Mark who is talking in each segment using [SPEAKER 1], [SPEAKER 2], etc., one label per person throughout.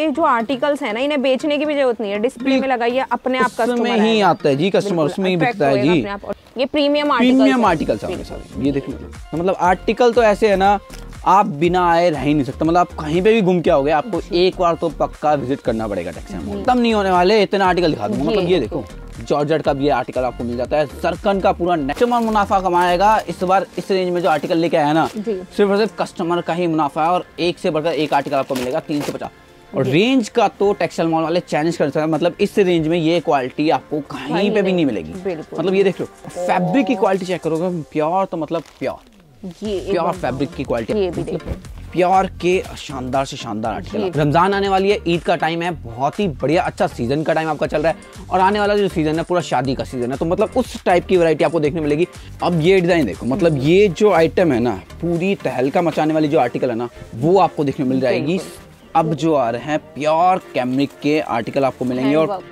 [SPEAKER 1] जो आर्टिकल्स है ना, इन्हें बेचने की भी जरूरत नहीं है, डिस्प्ले में लगाइए, अपने आप कस्टमर
[SPEAKER 2] ही आता है जी, कस्टमर उसमें ही बिकता है जी।
[SPEAKER 1] ये प्रीमियम
[SPEAKER 2] आर्टिकल्स आपके साथ, ये देखिए मतलब आर्टिकल तो ऐसे है ना, आप बिना आए रह ही नहीं सकते। मतलब आप कहीं पे भी घूम के आओगे, आपको एक बार तो पक्का विजिट करना पड़ेगा टेक्सटाइल मॉल। तब नहीं होने वाले, इतना आर्टिकल दिखा दूंगा। मतलब ये देखो, जॉर्जेट का भी ये आर्टिकल आपको मिल जाता है, जरकन का पूरा कस्टमर मुनाफा कमाएगा। इस बार इस रेंज में जो आर्टिकल लेके आया ना, सिर्फ और सिर्फ कस्टमर का ही मुनाफा है, और एक से बढ़कर एक आर्टिकल आपको मिलेगा 350। और रेंज का तो टेक्सटाइल मॉल वाले चैलेंज कर सकते हैं। मतलब इस रेंज में ये क्वालिटी आपको कहीं पे भी नहीं मिलेगी। मतलब ये देख लो, फैब्रिक की क्वालिटी चेक करोगे, प्योर तो मतलब प्योर फैब्रिक की क्वालिटी, प्योर के शानदार से शानदार आर्टिकल। रमजान आने वाली है, ईद का टाइम है, बहुत ही बढ़िया अच्छा सीजन का टाइम आपका चल रहा है, और आने वाला जो सीजन है पूरा शादी का सीजन है, तो मतलब उस टाइप की वैरायटी आपको देखने मिलेगी। अब ये डिजाइन देखो, मतलब ये जो आइटम है ना, पूरी तहलका मचाने वाली जो आर्टिकल है ना, वो आपको देखने मिल जाएगी। अब जो आ रहे हैं प्योर कैमरिक के आर्टिकल आपको मिलेंगे। और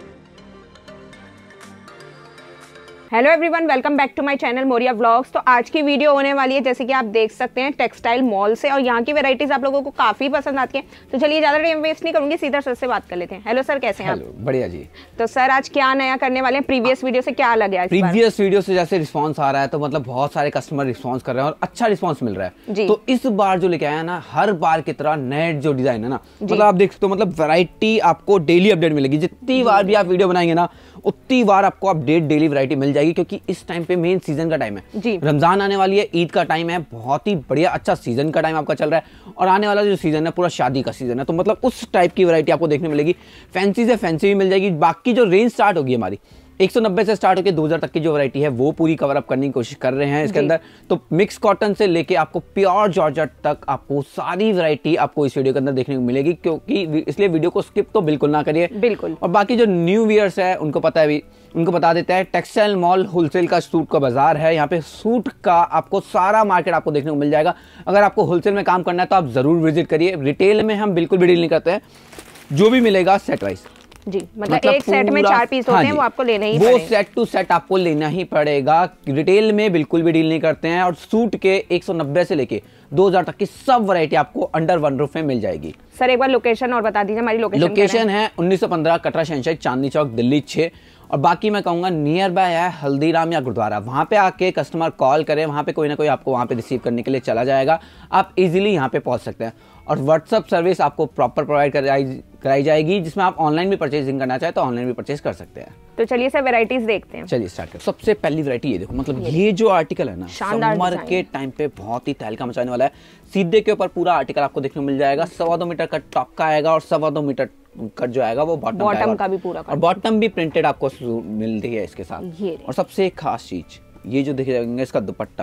[SPEAKER 1] hello everyone, welcome back to my channel Moriya vlogs. तो आज की वीडियो होने वाली है, जैसे कि आप देख सकते हैं, टेक्सटाइल मॉल से, और यहाँ की वैरायटीज आप लोगों को काफी पसंद आती है। तो चलिए ज्यादा टाइम वेस्ट नहीं करूंगी, सीधा सर से बात कर लेते हैं। हेलो सर, कैसे हैं आप?
[SPEAKER 2] बढ़िया जी।
[SPEAKER 1] तो सर आज क्या नया करने वाले हैं? प्रीवियस वीडियो से क्या अलग है?
[SPEAKER 2] प्रीवियस वीडियो से जैसे रिस्पॉन्स आ रहा है, तो मतलब बहुत सारे कस्टमर रिस्पॉन्स कर रहे हैं और अच्छा रिस्पॉन्स मिल रहा है। तो इस बार जो लेके आया ना, हर बार की तरह नए जो डिजाइन है ना, मतलब आप देख सकते हो, मतलब वैरायटी आपको डेली अपडेट मिलेगी। जितनी बार भी आप वीडियो बनाएंगे ना, उतनी बार आपको अपडेट डेली वैरायटी मिल जाएगी, क्योंकि इस टाइम पे मेन सीजन का टाइम है। रमजान आने वाली है, ईद का टाइम है, बहुत ही बढ़िया अच्छा सीजन का टाइम आपका चल रहा है, और आने वाला जो सीजन है पूरा शादी का सीजन है, तो मतलब उस टाइप की वैरायटी आपको देखने मिलेगी। फैंसी से फैंसी भी मिल जाएगी। बाकी जो रेंज स्टार्ट होगी हमारी 190 से स्टार्ट होकर 2000 तक की जो वैरायटी है, वो पूरी कवर अप करने की कोशिश कर रहे हैं इसके अंदर। तो मिक्स कॉटन से लेके आपको प्योर जॉर्जेट तक आपको सारी वैरायटी आपको इस वीडियो के अंदर देखने को मिलेगी, क्योंकि इसलिए वीडियो को स्किप तो बिल्कुल ना करिए।
[SPEAKER 1] बिल्कुल।
[SPEAKER 2] और बाकी जो न्यू वियर्स है उनको पता है भी, उनको बता देते हैं, टेक्सटाइल मॉल होलसेल का सूट का बाजार है। यहाँ पे सूट का आपको सारा मार्केट आपको देखने को मिल जाएगा। अगर आपको होलसेल में काम करना है तो आप जरूर विजिट करिए। रिटेल में हम बिल्कुल भी डील नहीं करते हैं, जो भी मिलेगा सेट वाइज
[SPEAKER 1] जी, मतलब एक सेट में 4 पीस होते हैं, वो आपको लेना ही
[SPEAKER 2] पड़ेगा। वो सेट टू सेट आपको लेना ही पड़ेगा। रिटेल में बिल्कुल भी डील नहीं करते हैं। और सूट के 190 से लेके 2000 तक की सब वैरायटी आपको अंडर वन रूफ में मिल जाएगी।
[SPEAKER 1] सर एक बार लोकेशन और बता दीजिए। हमारी
[SPEAKER 2] लोकेशन है 1915 कटरा शहनशाही, चांदनी चौक, दिल्ली 6। और बाकी मैं कहूँगा नियर बाय है हल्दीराम या गुरुद्वारा, वहाँ पे आके कस्टमर कॉल करें, वहाँ पे कोई ना कोई आपको वहाँ पे रिसीव करने के लिए चला जाएगा। आप इजीली यहाँ पे पहुँच सकते हैं। और व्हाट्सअप सर्विस आपको प्रॉपर प्रोवाइड कराई जाएगी, जिसमें आप ऑनलाइन भी परचेजिंग करना चाहे तो ऑनलाइन भी परचेज कर सकते हैं।
[SPEAKER 1] तो चलिए सर वैरायटीज देखते हैं।
[SPEAKER 2] चलिए स्टार्ट करते हैं। सबसे पहली वैरायटी ये देखो, मतलब ये जो आर्टिकल है ना, समर के टाइम पे बहुत ही तहलका मचाने वाला है। सीधे के ऊपर पूरा आर्टिकल आपको देखने को मिल जाएगा। 2.25 मीटर का टॉप का आएगा, और 2.25 मीटर कट जो आएगा वो बॉटम
[SPEAKER 1] का भी पूरा,
[SPEAKER 2] और बॉटम भी प्रिंटेड आपको मिलती है इसके साथ। और सबसे एक खास चीज ये जो दिख जाएगा, इसका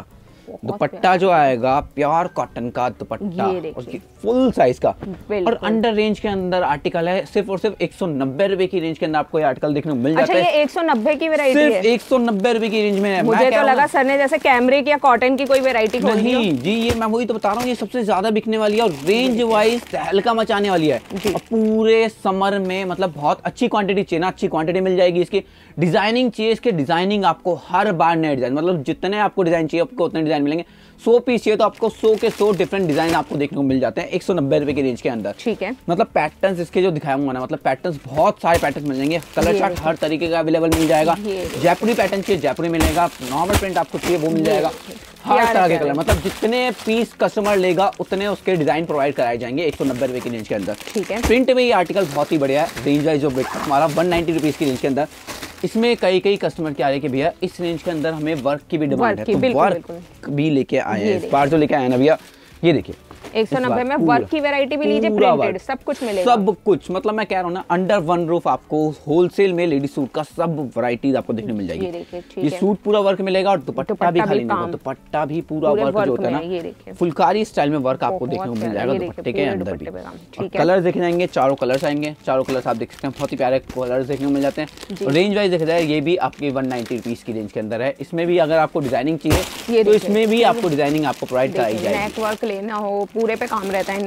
[SPEAKER 2] दुपट्टा जो आएगा प्योर कॉटन का दुपट्टा, उसकी फुल साइज का, और अंडर रेंज के अंदर आर्टिकल है। सिर्फ और सिर्फ 190 रुपए की रेंज के अंदर आपको ये आर्टिकल देखने को मिल जाता है।
[SPEAKER 1] ये 190 की वैरायटी है?
[SPEAKER 2] सिर्फ 190 रुपए की रेंज में है।
[SPEAKER 1] मुझे तो लगा सर ने जैसे कैमरिक या कॉटन की कोई वैरायटी खोल दी हो।
[SPEAKER 2] नहीं जी, ये मैं वही तो बता रहा हूँ, ये सबसे ज्यादा बिकने वाली है और रेंज वाइज तहलका मचाने वाली है। और पूरे समर में मतलब बहुत अच्छी क्वांटिटी चाहिए ना, अच्छी क्वांटिटी मिल जाएगी। इसकी डिजाइनिंग चाहिए, इसके डिजाइनिंग आपको हर बार नए डिजाइन, मतलब जितने आपको डिजाइन चाहिए आपको उतने डिजाइन मिलेंगे। 100 पीस चाहिए तो आपको 100 के 100 डिफरेंट डिजाइन आपको देखने को मिल जाते हैं 190 रुपए की रेंज के अंदर।
[SPEAKER 1] ठीक है।
[SPEAKER 2] मतलब पैटर्न्स इसके जो दिखाऊंगा ना, मतलब पैटर्न्स बहुत सारे पैटर्न मिल जाएंगे। कलर चार्ट हर तरीके का अवेलेबल मिल जाएगा। जयपुरी पैटर्न चाहिए जयपुरी मिलेगा, नॉर्मल प्रिंट आपको चाहिए वो मिल जाएगा, हर तरह के कलर। मतलब जितने पीस कस्टमर लेगा उतने उसके डिजाइन प्रोवाइड कराए जाएंगे 190 रुपए की रेंज के अंदर।
[SPEAKER 1] ठीक है।
[SPEAKER 2] प्रिंट में ये आर्टिकल बहुत ही बढ़िया है। रेंज वाइज जो हमारा 190 रुपीज की रेंज के अंदर, इसमें कई कस्टमर क्या है कि भैया इस रेंज के अंदर हमें वर्क की भी डिमांड है, तो वर्क भी लेके आए हैं। इस बार जो लेके आए ना भैया, ये देखिए
[SPEAKER 1] 190 में वर्क की वैरायटी भी लीजिए, प्रिंटेड सब कुछ मिलेगा।
[SPEAKER 2] सब कुछ, मतलब मैं कह रहा हूँ ना, अंडर वन रूफ आपको होलसेल में लेडी सूट का सब वैरायटीज आपको देखने मिल जाएगी। ये सूट पूरा वर्क मिलेगा, और दुपट्टा भी खाली नहीं, दुपट्टा भी पूरा वर्क जो होता है ना, फुलकारी स्टाइल में वर्क आपको देखने को मिल जाएगा दुपट्टे के अंदर भी। और कलर देखे जाएंगे, चारों कलर्स आएंगे, चारों कलर्स आप देख सकते हैं, बहुत ही प्यारे कलर्स देखने को मिल जाते हैं। रेंज वाइज देखा जाए ये भी आपकी 190 रुपीज की रेंज के अंदर है। इसमें भी अगर आपको डिजाइनिंग चाहिए तो इसमें भी आपको डिजाइनिंग आपको प्रोवाइड कराई जाएगी।
[SPEAKER 1] नेक वर्क लेना हो, पूरे पे काम रहता है इनमें।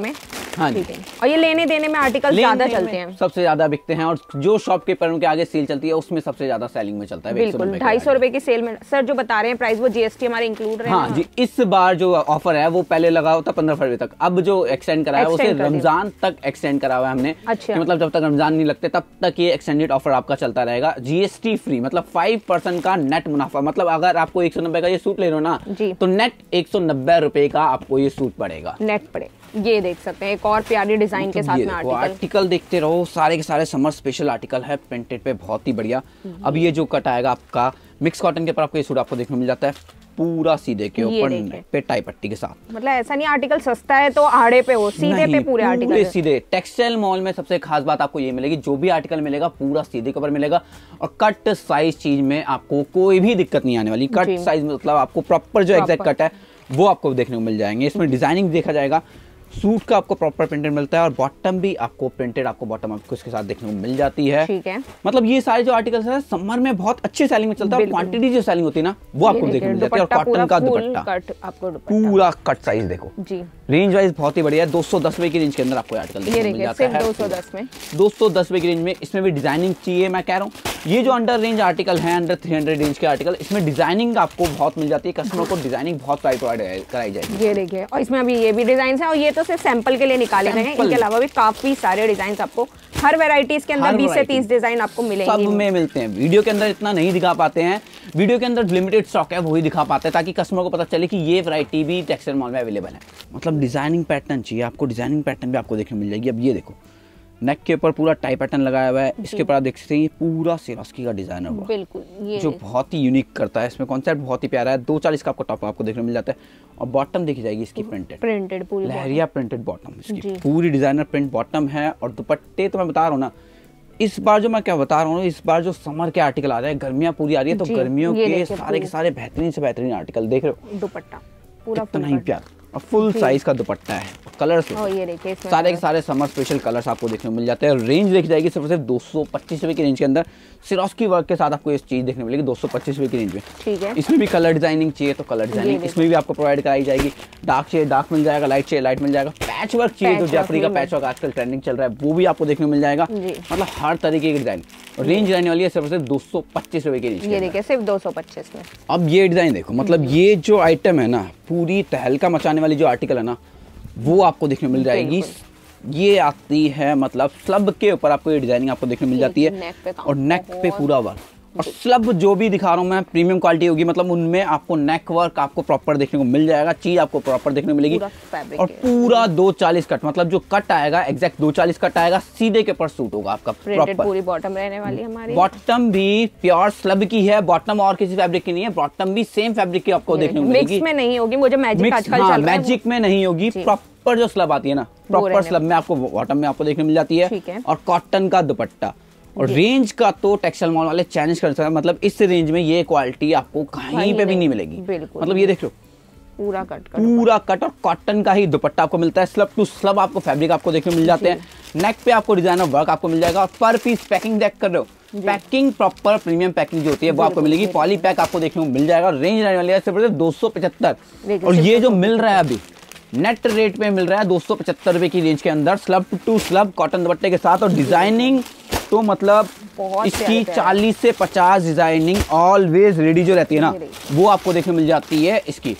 [SPEAKER 2] हाँ जी।
[SPEAKER 1] ठीक है। और ये लेने देने में आर्टिकल ज्यादा चलते हैं,
[SPEAKER 2] सबसे ज्यादा बिकते हैं, और जो शॉपकीपर के आगे सेल चलती है उसमें सबसे ज्यादा सेलिंग में चलता है।
[SPEAKER 1] बिल्कुल 250 रुपए की सेल में। सर जो बता रहे हैं प्राइस वो जीएसटी हमारे इंक्लूड रहे?
[SPEAKER 2] हाँ जी, इस बार जो ऑफर है वो पहले लगा होता 15 फरवरी तक, अब जो एक्सटेंड करा है उसे रमजान तक एक्सटेंड करा हुआ है हमने।
[SPEAKER 1] अच्छा।
[SPEAKER 2] मतलब जब तक रमजान नहीं लगते तब तक ये एक्सटेंडेड ऑफर आपका चलता रहेगा, जीएसटी फ्री, मतलब 5% का नेट मुनाफा। मतलब अगर आपको 190 का ये सूट ले रहे हो ना तो नेट 190 रुपए का आपको ये सूट पड़ेगा,
[SPEAKER 1] नेट पड़े। ये देख सकते हैं एक और प्यारी डिजाइन के साथ में
[SPEAKER 2] आर्टिकल देखते रहो, सारे के सारे समर स्पेशल आर्टिकल है, प्रिंटेड पे बहुत ही बढ़िया। अब ये जो कट आएगा आपका मिक्स कॉटन के ऊपर, आपको ये सूट आपको देखने को मिल जाता है पूरा सीधे के ऊपर पे टाई पट्टी के साथ।
[SPEAKER 1] मतलब ऐसा नहीं आर्टिकल सस्ता है तो आड़े पे हो, सीधे पे पूरे आर्टिकल
[SPEAKER 2] सीधे। टेक्सटाइल मॉल में सबसे खास बात आपको ये मिलेगी, जो भी आर्टिकल मिलेगा पूरा सीधे के ऊपर मिलेगा, और कट साइज चीज में आपको कोई भी दिक्कत नहीं आने वाली। कट साइज मतलब आपको प्रॉपर जो एग्जैक्ट कट है वो आपको देखने को मिल जाएंगे। इसमें डिजाइनिंग देखा जाएगा, सूट का आपको प्रॉपर प्रिंटेड मिलता है, और बॉटम भी आपको प्रिंटेड, आपको बॉटम आपको इसके साथ देखने को मिल जाती है।
[SPEAKER 1] ठीक है।
[SPEAKER 2] मतलब ये सारे जो आर्टिकल्स है समर में बहुत अच्छे सेलिंग में चलता है, और क्वांटिटी जो सेलिंग होती है ना वो आपको देखने को मिल जाती है। और कॉटन का दुपट्टा पूरा कट साइज देखो जी, रेंज वाइज बहुत ही बढ़िया है। 210 रुपए की रेंज के अंदर आपको आर्टिकल मिल जाता है,
[SPEAKER 1] 210 में
[SPEAKER 2] 210 रुपए की रेंज में। इसमें भी डिजाइनिंग चाहिए, मैं कह रहा हूँ ये जो अंडर रेंज आर्टिकल है, अंडर 300 रेंज के आर्टिकल, इसमें डिजाइनिंग आपको बहुत मिल जाती है, कस्टमर को डिजाइनिंग बहुत प्रोवाइड कराई जाएगी।
[SPEAKER 1] ये देखिए, और इसमें अभी ये भी डिजाइन है, और ये तो सिर्फ सैंपल के लिए निकाले गए हैं, इनके अलावा भी काफी सारे डिजाइन आपको हर वैरायटीज के अंदर 20 से 30 डिजाइन आपको मिलेंगे,
[SPEAKER 2] सब में मिलते हैं। वीडियो के अंदर इतना नहीं दिखा पाते हैं, वीडियो के अंदर लिमिटेड स्टॉक है वही दिखा पाते हैं, ताकि कस्टमर को पता चले कि ये वैरायटी भी टेक्सटाइल मॉल में अवेलेबल है। मतलब डिजाइनिंग पैटर्न चाहिए आपको, डिजाइनिंग पैटर्न भी आपको देखने मिल जाएगी। अब ये देखो नेक के ऊपर पूरा टाई पैटर्न लगाया हुआ है, इसके ऊपर आप देख सकते हैं ये पूरा सिरोस्की का डिजाइन है,
[SPEAKER 1] बिल्कुल ये
[SPEAKER 2] जो बहुत ही यूनिक करता है। इसमें कॉन्सेप्ट बहुत ही प्यारा है। 240 का आपको टॉप आपको देखने मिल जाता है, और बॉटम देखी जाएगी इसकी प्रिंटेड पूरी लहरिया प्रिंटेड बॉटम, इसकी पूरी डिजाइनर प्रिंट बॉटम है। और दुपट्टे तो मैं बता रहा हूँ ना, इस बार जो मैं क्या बता रहा हूँ, इस बार जो समर के आर्टिकल आ रहे हैं, गर्मियां पूरी आ रही है, तो गर्मियों के सारे बेहतरीन से बेहतरीन आर्टिकल देख रहे हो।
[SPEAKER 1] दुपट्टा पूरा
[SPEAKER 2] इतना ही प्यारा, और फुल साइज का दुपट्टा है, कलर्स
[SPEAKER 1] ये देखिए
[SPEAKER 2] सारे के सारे समर स्पेशल कलर्स आपको देखने को मिल जाते हैं। रेंज देखी जाएगी सिर्फ 225 रुपए की रेंज के अंदर, सिरोस्की वर्क के साथ आपको ये चीज देखने मिलेगी 225 रुपए की रेंज में।
[SPEAKER 1] ठीक है।
[SPEAKER 2] इसमें भी कलर डिजाइनिंग चाहिए तो कलर डिजाइनिंग इसमें भी आपको प्रोवाइड कराई जाएगी। डार्क चाहिए डार्क मिल जाएगा, लाइट चाहिए लाइट मिल जाएगा, पैच वर्क चाहिए तो जयपुरी का पैच वर्क आजकल ट्रेंडिंग चल रहा है वो भी आपको देखने को मिल जाएगा। मतलब हर तरीके की डिजाइन, रेंज रहने वाली है सिर्फ 225 रुपए की रेंज।
[SPEAKER 1] ये देखिए सिर्फ 225 में।
[SPEAKER 2] अब ये डिजाइन देखो, मतलब ये जो आइटम है ना, पूरी तहलका मचाने वाली जो आर्टिकल है ना, वो आपको देखने मिल जाएगी। ये आती है मतलब स्लब के ऊपर आपको ये डिजाइनिंग आपको देखने मिल जाती है, और नेक पे पूरा वर्क, और स्लब जो भी दिखा रहा हूँ मैं प्रीमियम क्वालिटी होगी, मतलब उनमें आपको नेक वर्क आपको प्रॉपर देखने को मिल जाएगा, चीज आपको प्रॉपर देखने को मिलेगी। और पूरा 240 कट, मतलब जो कट आएगा एग्जैक्ट 240 कट आएगा, सीधे के ऊपर सूट होगा आपका प्रॉपर।
[SPEAKER 1] पूरी बॉटम रहने वाली है हमारी,
[SPEAKER 2] बॉटम भी प्योर स्लब की है, बॉटम और किसी फैब्रिक की नहीं है, बॉटम भी सेम फैब्रिक की आपको देखने को मिलेगी।
[SPEAKER 1] मिक्स में नहीं होगी, मुझे मैजिक आजकल चल रहा है,
[SPEAKER 2] मैजिक में नहीं होगी, प्रॉपर जो स्लब आती है ना, प्रॉपर स्लब में आपको बॉटम में आपको देखने मिल जाती है, और कॉटन का दुपट्टा। और रेंज का तो टेक्सटाइल मॉल वाले चैलेंज कर सकते हैं, मतलब इस रेंज में ये क्वालिटी आपको कहीं पे भी नहीं मिलेगी। मतलब ये देख लो पूरा कट और कॉटन का ही दुपट्टा आपको मिलता है, स्लब टू स्लब आपको फैब्रिक आपको देखने को मिल जाते हैं। नेक पे आपको डिजाइनर वर्क आपको मिल जाएगा, और पर पीस पैकिंग देख कर रहे हो, पैकिंग प्रॉपर प्रीमियम पैकिंग जो होती है वो आपको मिलेगी। पॉली पैक आपको देखने को मिल जाएगा। रेंज रहने वाली है सिर्फ 275, और ये जो मिल रहा है अभी नेट रेट पे मिल रहा है 275 रुपए की रेंज के अंदर, स्लब टू स्लब कॉटन दुपट्टे के साथ। और डिजाइनिंग तो मतलब इसकी 40 से 50 डिजाइनिंग ऑलवेज रेडी जो रहती है ना, वो आपको देखने मिल जाती है इसकी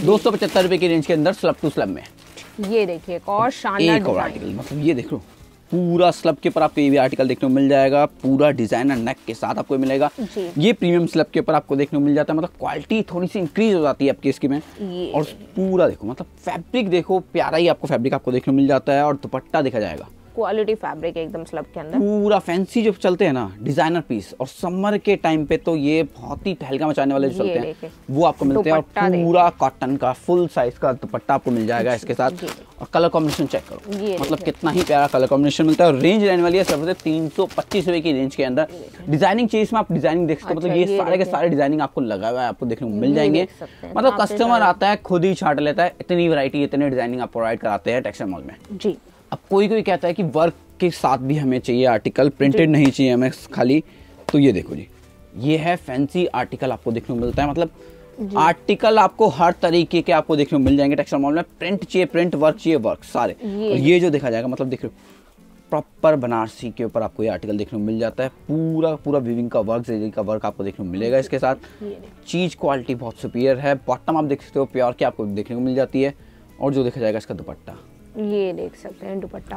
[SPEAKER 2] 275 रुपए की रेंज के अंदर स्लब टू स्लब में।
[SPEAKER 1] ये देखिए और शानदार
[SPEAKER 2] एक और आर्टिकल, मतलब ये देख लो पूरा स्लब के ऊपर आपको ये भी आर्टिकल देखने को मिल जाएगा, पूरा डिजाइनर नेक के साथ आपको मिलेगा। ये प्रीमियम स्लब के ऊपर आपको देखने को मिल जाता है, मतलब क्वालिटी थोड़ी सी इंक्रीज हो जाती है आपकी इसकी में। और पूरा देखो मतलब फैब्रिक देखो, प्यारा ही आपको फैब्रिक आपको देखने को मिल जाता है, और दुपट्टा देखा जाएगा
[SPEAKER 1] क्वालिटी फैब्रिक एकदम स्लब के अंदर,
[SPEAKER 2] पूरा फैंसी जो चलते हैं ना डिजाइनर पीस, और समर के टाइम पे तो ये बहुत ही तहलका मचाने वाले जो चलते हैं वो आपको मिलते हैं। और पूरा कॉटन का फुल साइज का दुपट्टा आपको मिल जाएगा इसके साथ। और कलर कॉम्बिनेशन चेक करो, मतलब कितना ही प्यारा कलर कॉम्बिनेशन मिलता है। और रेंज रहने वाली है सिर्फ 325 रुपए की रेंज के अंदर। डिजाइनिंग चाहिए इसमें आप डिजाइनिंग देख सकते हो, मतलब ये सारे के सारे डिजाइनिंग आपको लगा हुआ है, आपको देखने को मिल जाएंगे। मतलब कस्टमर आता है खुद ही छांट लेता है, इतनी वैरायटी इतने डिजाइनिंग आप प्रोवाइड कराते हैं टेक्सटाइल मॉल में जी। अब कोई कहता है कि वर्क के साथ भी हमें चाहिए आर्टिकल, प्रिंटेड नहीं चाहिए हमें खाली, तो ये देखो जी, ये है फैंसी आर्टिकल आपको देखने को मिलता है। मतलब आर्टिकल आपको हर तरीके के आपको देखने को मिल जाएंगे टेक्सटाइल मॉल में। प्रिंट चाहिए प्रिंट, वर्क चाहिए वर्क, सारे। और ये जो देखा जाएगा मतलब देख रहे हो प्रॉपर बनारसी के ऊपर आपको ये आर्टिकल देखने को मिल जाता है। पूरा पूरा वीविंग का वर्क, जरी का वर्क आपको देखने को मिलेगा इसके साथ। चीज क्वालिटी बहुत सुपीरियर है। बॉटम आप देख सकते हो प्योर की आपको देखने को मिल जाती है। और जो देखा जाएगा इसका दुपट्टा,
[SPEAKER 1] ये देख सकते हैं दुपट्टा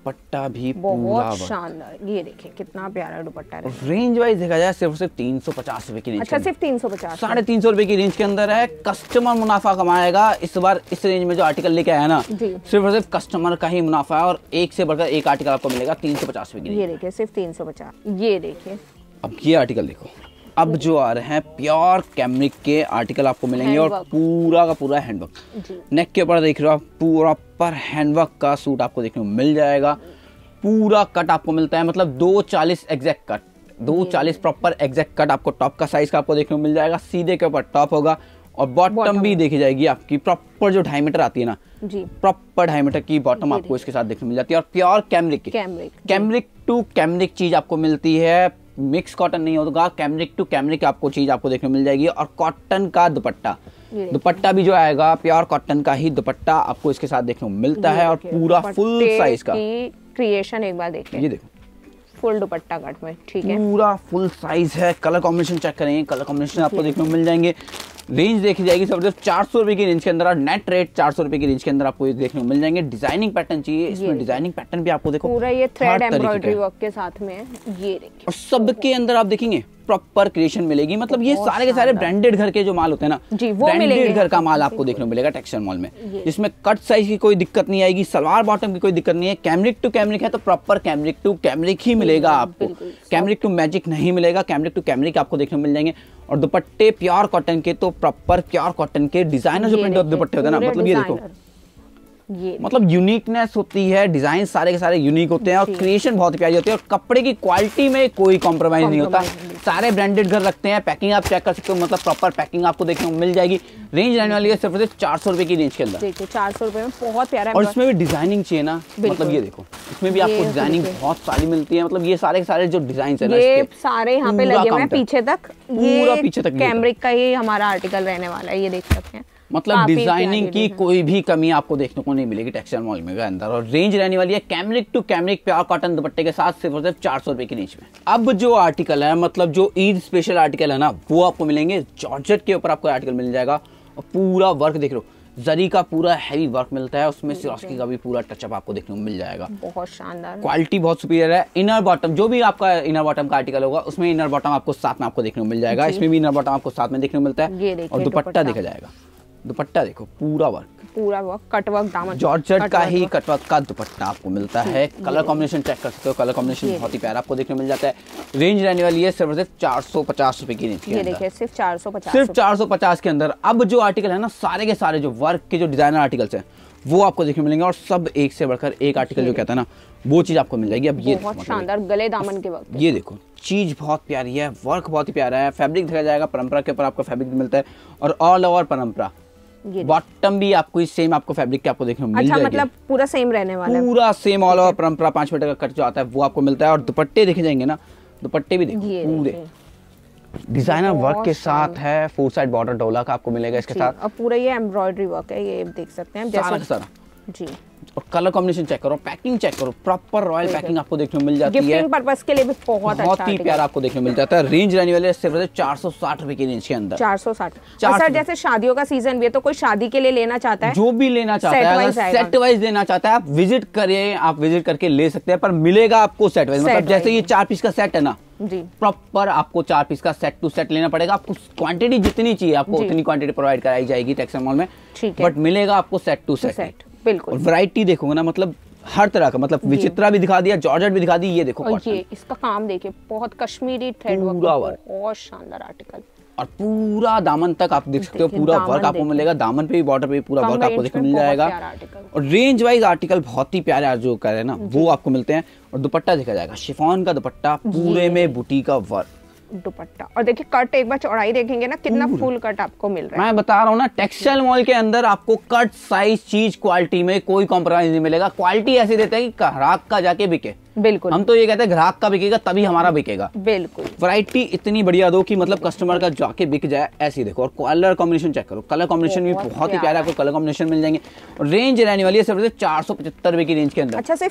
[SPEAKER 1] भी
[SPEAKER 2] बहुत
[SPEAKER 1] शानदार। ये देखिए कितना प्यारा दुपट्टा है।
[SPEAKER 2] रेंज वाइज देखा जाए सिर्फ 350 रुपए की रेंज।
[SPEAKER 1] अच्छा, सिर्फ 350,
[SPEAKER 2] 350 रुपए की रेंज के अंदर है। कस्टमर मुनाफा कमाएगा इस बार। इस रेंज में जो आर्टिकल लेके आया ना, सिर्फ और सिर्फ कस्टमर का ही मुनाफा है। और एक से बढ़कर एक आर्टिकल आपको मिलेगा 350 रुपए की।
[SPEAKER 1] ये देखिए सिर्फ 350। ये देखिए
[SPEAKER 2] अब ये आर्टिकल देखो, अब जो आ रहे हैं प्योर कैमरिक के आर्टिकल आपको मिलेंगे। और पूरा का पूरा हैंडवर्क, नेक के ऊपर देख रहे हो आप पूरा पर हैंडवर्क का सूट आपको देखने को मिल जाएगा। पूरा कट आपको मिलता है, मतलब 240 exact cut, 240 proper exact cut आपको टॉप का साइज का आपको देखने को मिल जाएगा। सीधे के ऊपर टॉप होगा और बॉटम भी देखी जाएगी आपकी प्रॉपर जो 2.5 मीटर आती है ना, प्रॉपर 2.5 मीटर की बॉटम आपको इसके साथ देखने को मिल जाती है। और प्योर कैमरिक टू कैमरिक चीज आपको मिलती है। मिक्स कॉटन नहीं होगा, कैमरिक टू कैमरिक आपको चीज आपको देखने को मिल जाएगी। और कॉटन का दुपट्टा भी जो आएगा प्योर कॉटन का ही दुपट्टा आपको इसके साथ देखने को मिलता है। और पूरा फुल साइज का
[SPEAKER 1] क्रिएशन एक बार देखिए,
[SPEAKER 2] ये देखो
[SPEAKER 1] फुल दुपट्टा कट में, ठीक है,
[SPEAKER 2] पूरा फुल साइज है। कलर कॉम्बिनेशन चेक करेंगे, कलर कॉम्बिनेशन आपको देखने को मिल जाएंगे। रेंज देखी जाएगी सिर्फ 400 रुपए की रेंज के अंदर। नेट रेट 400 रुपए की रेंज के अंदर आपको ये देखने को मिल जाएंगे। डिजाइनिंग पैटर्न चाहिए, इसमें डिजाइनिंग पैटर्न भी आपको देखो
[SPEAKER 1] पूरा ये थ्रेड एम्ब्रॉयडरी वर्क के साथ में। ये देखिए
[SPEAKER 2] और सबके अंदर आप देखेंगे प्रॉपर क्रिएशन मिलेगी। मतलब ये सारे के सारे ब्रांडेड घर के जो माल होते हैं ना, ब्रांडेड घर का माल आपको देखने को मिलेगा टेक्सटाइल मॉल में, जिसमें कट साइज की कोई दिक्कत नहीं आएगी, सलवार बॉटम की कोई दिक्कत नहीं है। कैमरिक टू कैमरिक है तो प्रॉपर कैमरिक टू कैमरिक ही मिलेगा आपको, कैमरिक टू मैजिक नहीं मिलेगा। कैमरिक टू कैमरिक आपको देखने को मिल जाएंगे। और दुपट्टे प्योर कॉटन के, तो प्रॉपर प्योर कॉटन के डिजाइनर जो प्रिंट दुपट्टे होते हैं ना, मतलब ये देखो मतलब यूनिकनेस होती है। डिजाइन सारे के सारे यूनिक होते हैं और क्रिएशन बहुत प्यारी होती है। और कपड़े की क्वालिटी में कोई कॉम्प्रोमाइज नहीं होता। सारे ब्रांडेड घर रखते हैं। पैकिंग आप चेक कर सकते हो, मतलब प्रॉपर पैकिंग आपको देखने को मिल जाएगी। रेंज रहने वाली है सिर्फ 400 रुपए की रेंज के अंदर।
[SPEAKER 1] देखिए 400 रुपए में बहुत प्यारा।
[SPEAKER 2] और इसमें भी डिजाइनिंग चाहिए ना, मतलब ये देखो इसमें भी आपको डिजाइनिंग बहुत सारी मिलती है। मतलब ये सारे के सारे जो डिजाइन है ना,
[SPEAKER 1] ये सारे यहाँ पे लगे हुए हैं पीछे तक,
[SPEAKER 2] पूरा पीछे तक
[SPEAKER 1] कैमरिक का ही हमारा आर्टिकल रहने वाला है। ये देख सकते हैं,
[SPEAKER 2] मतलब डिजाइनिंग की कोई भी कमी आपको देखने को नहीं मिलेगी टेक्सटाइल मॉल में के अंदर। और रेंज रहने वाली है cambric to cambric pure cotton दुपट्टे के साथ सिर्फ 400 रुपए की रेंज में। अब जो आर्टिकल है, मतलब जो ईद स्पेशल आर्टिकल है ना, वो आपको मिलेंगे जॉर्जेट के ऊपर आपको आर्टिकल मिल जाएगा। और पूरा वर्क देख लो, जरी का पूरा हैवी वर्क मिलता है, उसमें सिरोस्की का भी पूरा टचअप आपको देखने को मिल जाएगा।
[SPEAKER 1] बहुत शानदार,
[SPEAKER 2] क्वालिटी बहुत सुपीरियर है। इनर बॉटम जो भी आपका इनर बॉटम का आर्टिकल होगा, उसमें इनर बॉटम आपको साथ में आपको देखने को मिल जाएगा। इसमें भी इनर बॉटम आपको साथ में देखने को मिलता है। और दुपट्टा देखा जाएगा, दुपट्टा देखो पूरा वर्क
[SPEAKER 1] कटवर्क दामन,
[SPEAKER 2] जॉर्जेट का ही कटवर्क का दुपट्टा आपको मिलता है। कलर कॉम्बिनेशन चेक कर सकते हो, कलर कॉम्बिनेशन बहुत ही प्यारा आपको देखने को मिल जाता है। रेंज रहने वाली है सिर्फ 450 रुपए की रेंज के अंदर।
[SPEAKER 1] सिर्फ
[SPEAKER 2] 450 के अंदर। अब जो आर्टिकल है ना, सारे के सारे जो वर्क के जो डिजाइनर आर्टिकल्स हैं, वो आपको देखने मिलेंगे। और सब एक से बढ़कर एक आर्टिकल जो कहता है ना, वो चीज आपको मिल जाएगी। अब ये
[SPEAKER 1] बहुत शानदार गले दामन के वक्त,
[SPEAKER 2] ये देखो चीज बहुत प्यारी है, वर्क बहुत ही प्यारा है। फैब्रिक देखा जाएगा परंपरा के ऊपर आपको फैब्रिक मिलता है। और ऑल ओवर परंपरा, बॉटम भी आपको सेम आपको फैब्रिक के आपको देखने को मिल जाएगी।
[SPEAKER 1] मतलब पूरा सेम रहने वाला है,
[SPEAKER 2] पूरा सेम ऑल ओवर परंपरा 5 मीटर का कट जो आता है वो आपको मिलता है। और दुपट्टे देखे जाएंगे ना, दुपट्टे भी देखो पूरे डिजाइनर वर्क के साथ है। 4 साइड बॉर्डर डोला का आपको मिलेगा इसके साथ।
[SPEAKER 1] और पूरा ये एम्ब्रॉयडरी वर्क है, ये देख सकते हैं
[SPEAKER 2] सारा
[SPEAKER 1] जी।
[SPEAKER 2] और कलर कॉम्बिनेशन चेक करो, पैकिंग चेक करो, प्रॉपर रॉयल पैकिंग आपको देखने को मिल जाती है।
[SPEAKER 1] गिफ्टिंग पर्पस के लिए भी बहुत
[SPEAKER 2] ही प्यारा आपको देखने को मिल जाता है। रेंज रहने वाले सिर्फ 460 रुपए की रेंज के अंदर।
[SPEAKER 1] 460। सर जैसे शादियों का सीजन भी है, तो कोई शादी के लिए लेना चाहता है,
[SPEAKER 2] जो भी लेना चाहता है, अगर सेट वाइज लेना चाहता है, आप विजिट करिए, आप विजिट करके ले सकते हैं। पर मिलेगा आपको सेट वाइज, मतलब जैसे ये 4 पीस का सेट है ना
[SPEAKER 1] जी,
[SPEAKER 2] प्रॉपर आपको 4 पीस का सेट टू सेट लेना पड़ेगा। आपको क्वांटिटी जितनी चाहिए आपको उतनी क्वांटिटी प्रोवाइड कराई जाएगी टेक्सटाइल मॉल में, बट मिलेगा आपको सेट टू सेट।
[SPEAKER 1] बिल्कुल।
[SPEAKER 2] और वैरायटी देखोगे ना, मतलब हर तरह का, मतलब विचित्रा भी दिखा दिया, जॉर्जेट भी दिखा दी। ये देखो
[SPEAKER 1] और ये इसका काम देखिए, बहुत कश्मीरी थ्रेड वर्क, बहुत शानदार आर्टिकल।
[SPEAKER 2] और पूरा दामन तक आप देख सकते हो, पूरा वर्क आपको मिलेगा। दामन पे भी बॉर्डर पे भी पूरा वर्क आपको देखने मिल जाएगा। और रेंज वाइज आर्टिकल बहुत ही प्यारे जो कर रहे हैं ना, वो आपको मिलते हैं। और दुपट्टा देखा जाएगा, शिफॉन का दुपट्टा, पूरे में बूटी का वर्क
[SPEAKER 1] दुपट्टा। और देखिए कट, एक बार चौड़ाई देखेंगे ना, कितना फुल कट आपको मिल रहा है।
[SPEAKER 2] मैं बता रहा हूँ ना, टेक्सटाइल मॉल के अंदर आपको कट साइज चीज क्वालिटी में कोई कॉम्प्रोमाइज नहीं मिलेगा। क्वालिटी ऐसी देता है कि ग्राहक का जाके बिके।
[SPEAKER 1] बिल्कुल,
[SPEAKER 2] हम तो ये कहते हैं ग्राहक का बिकेगा तभी हमारा बिकेगा।
[SPEAKER 1] बिल्कुल,
[SPEAKER 2] वैरायटी इतनी बढ़िया दो कि मतलब कस्टमर का जाके बिक जाए, ऐसी देखो। और कलर कॉम्बिनेशन चेक करो, कलर कॉम्बिनेशन भी बहुत ही प्यारा, आपको कलर कॉम्बिनेशन मिल जाएंगे। और रेंज रहने वाली है सिर्फ 475 रुपए की रेंज के अंदर।
[SPEAKER 1] अच्छा, सिर्फ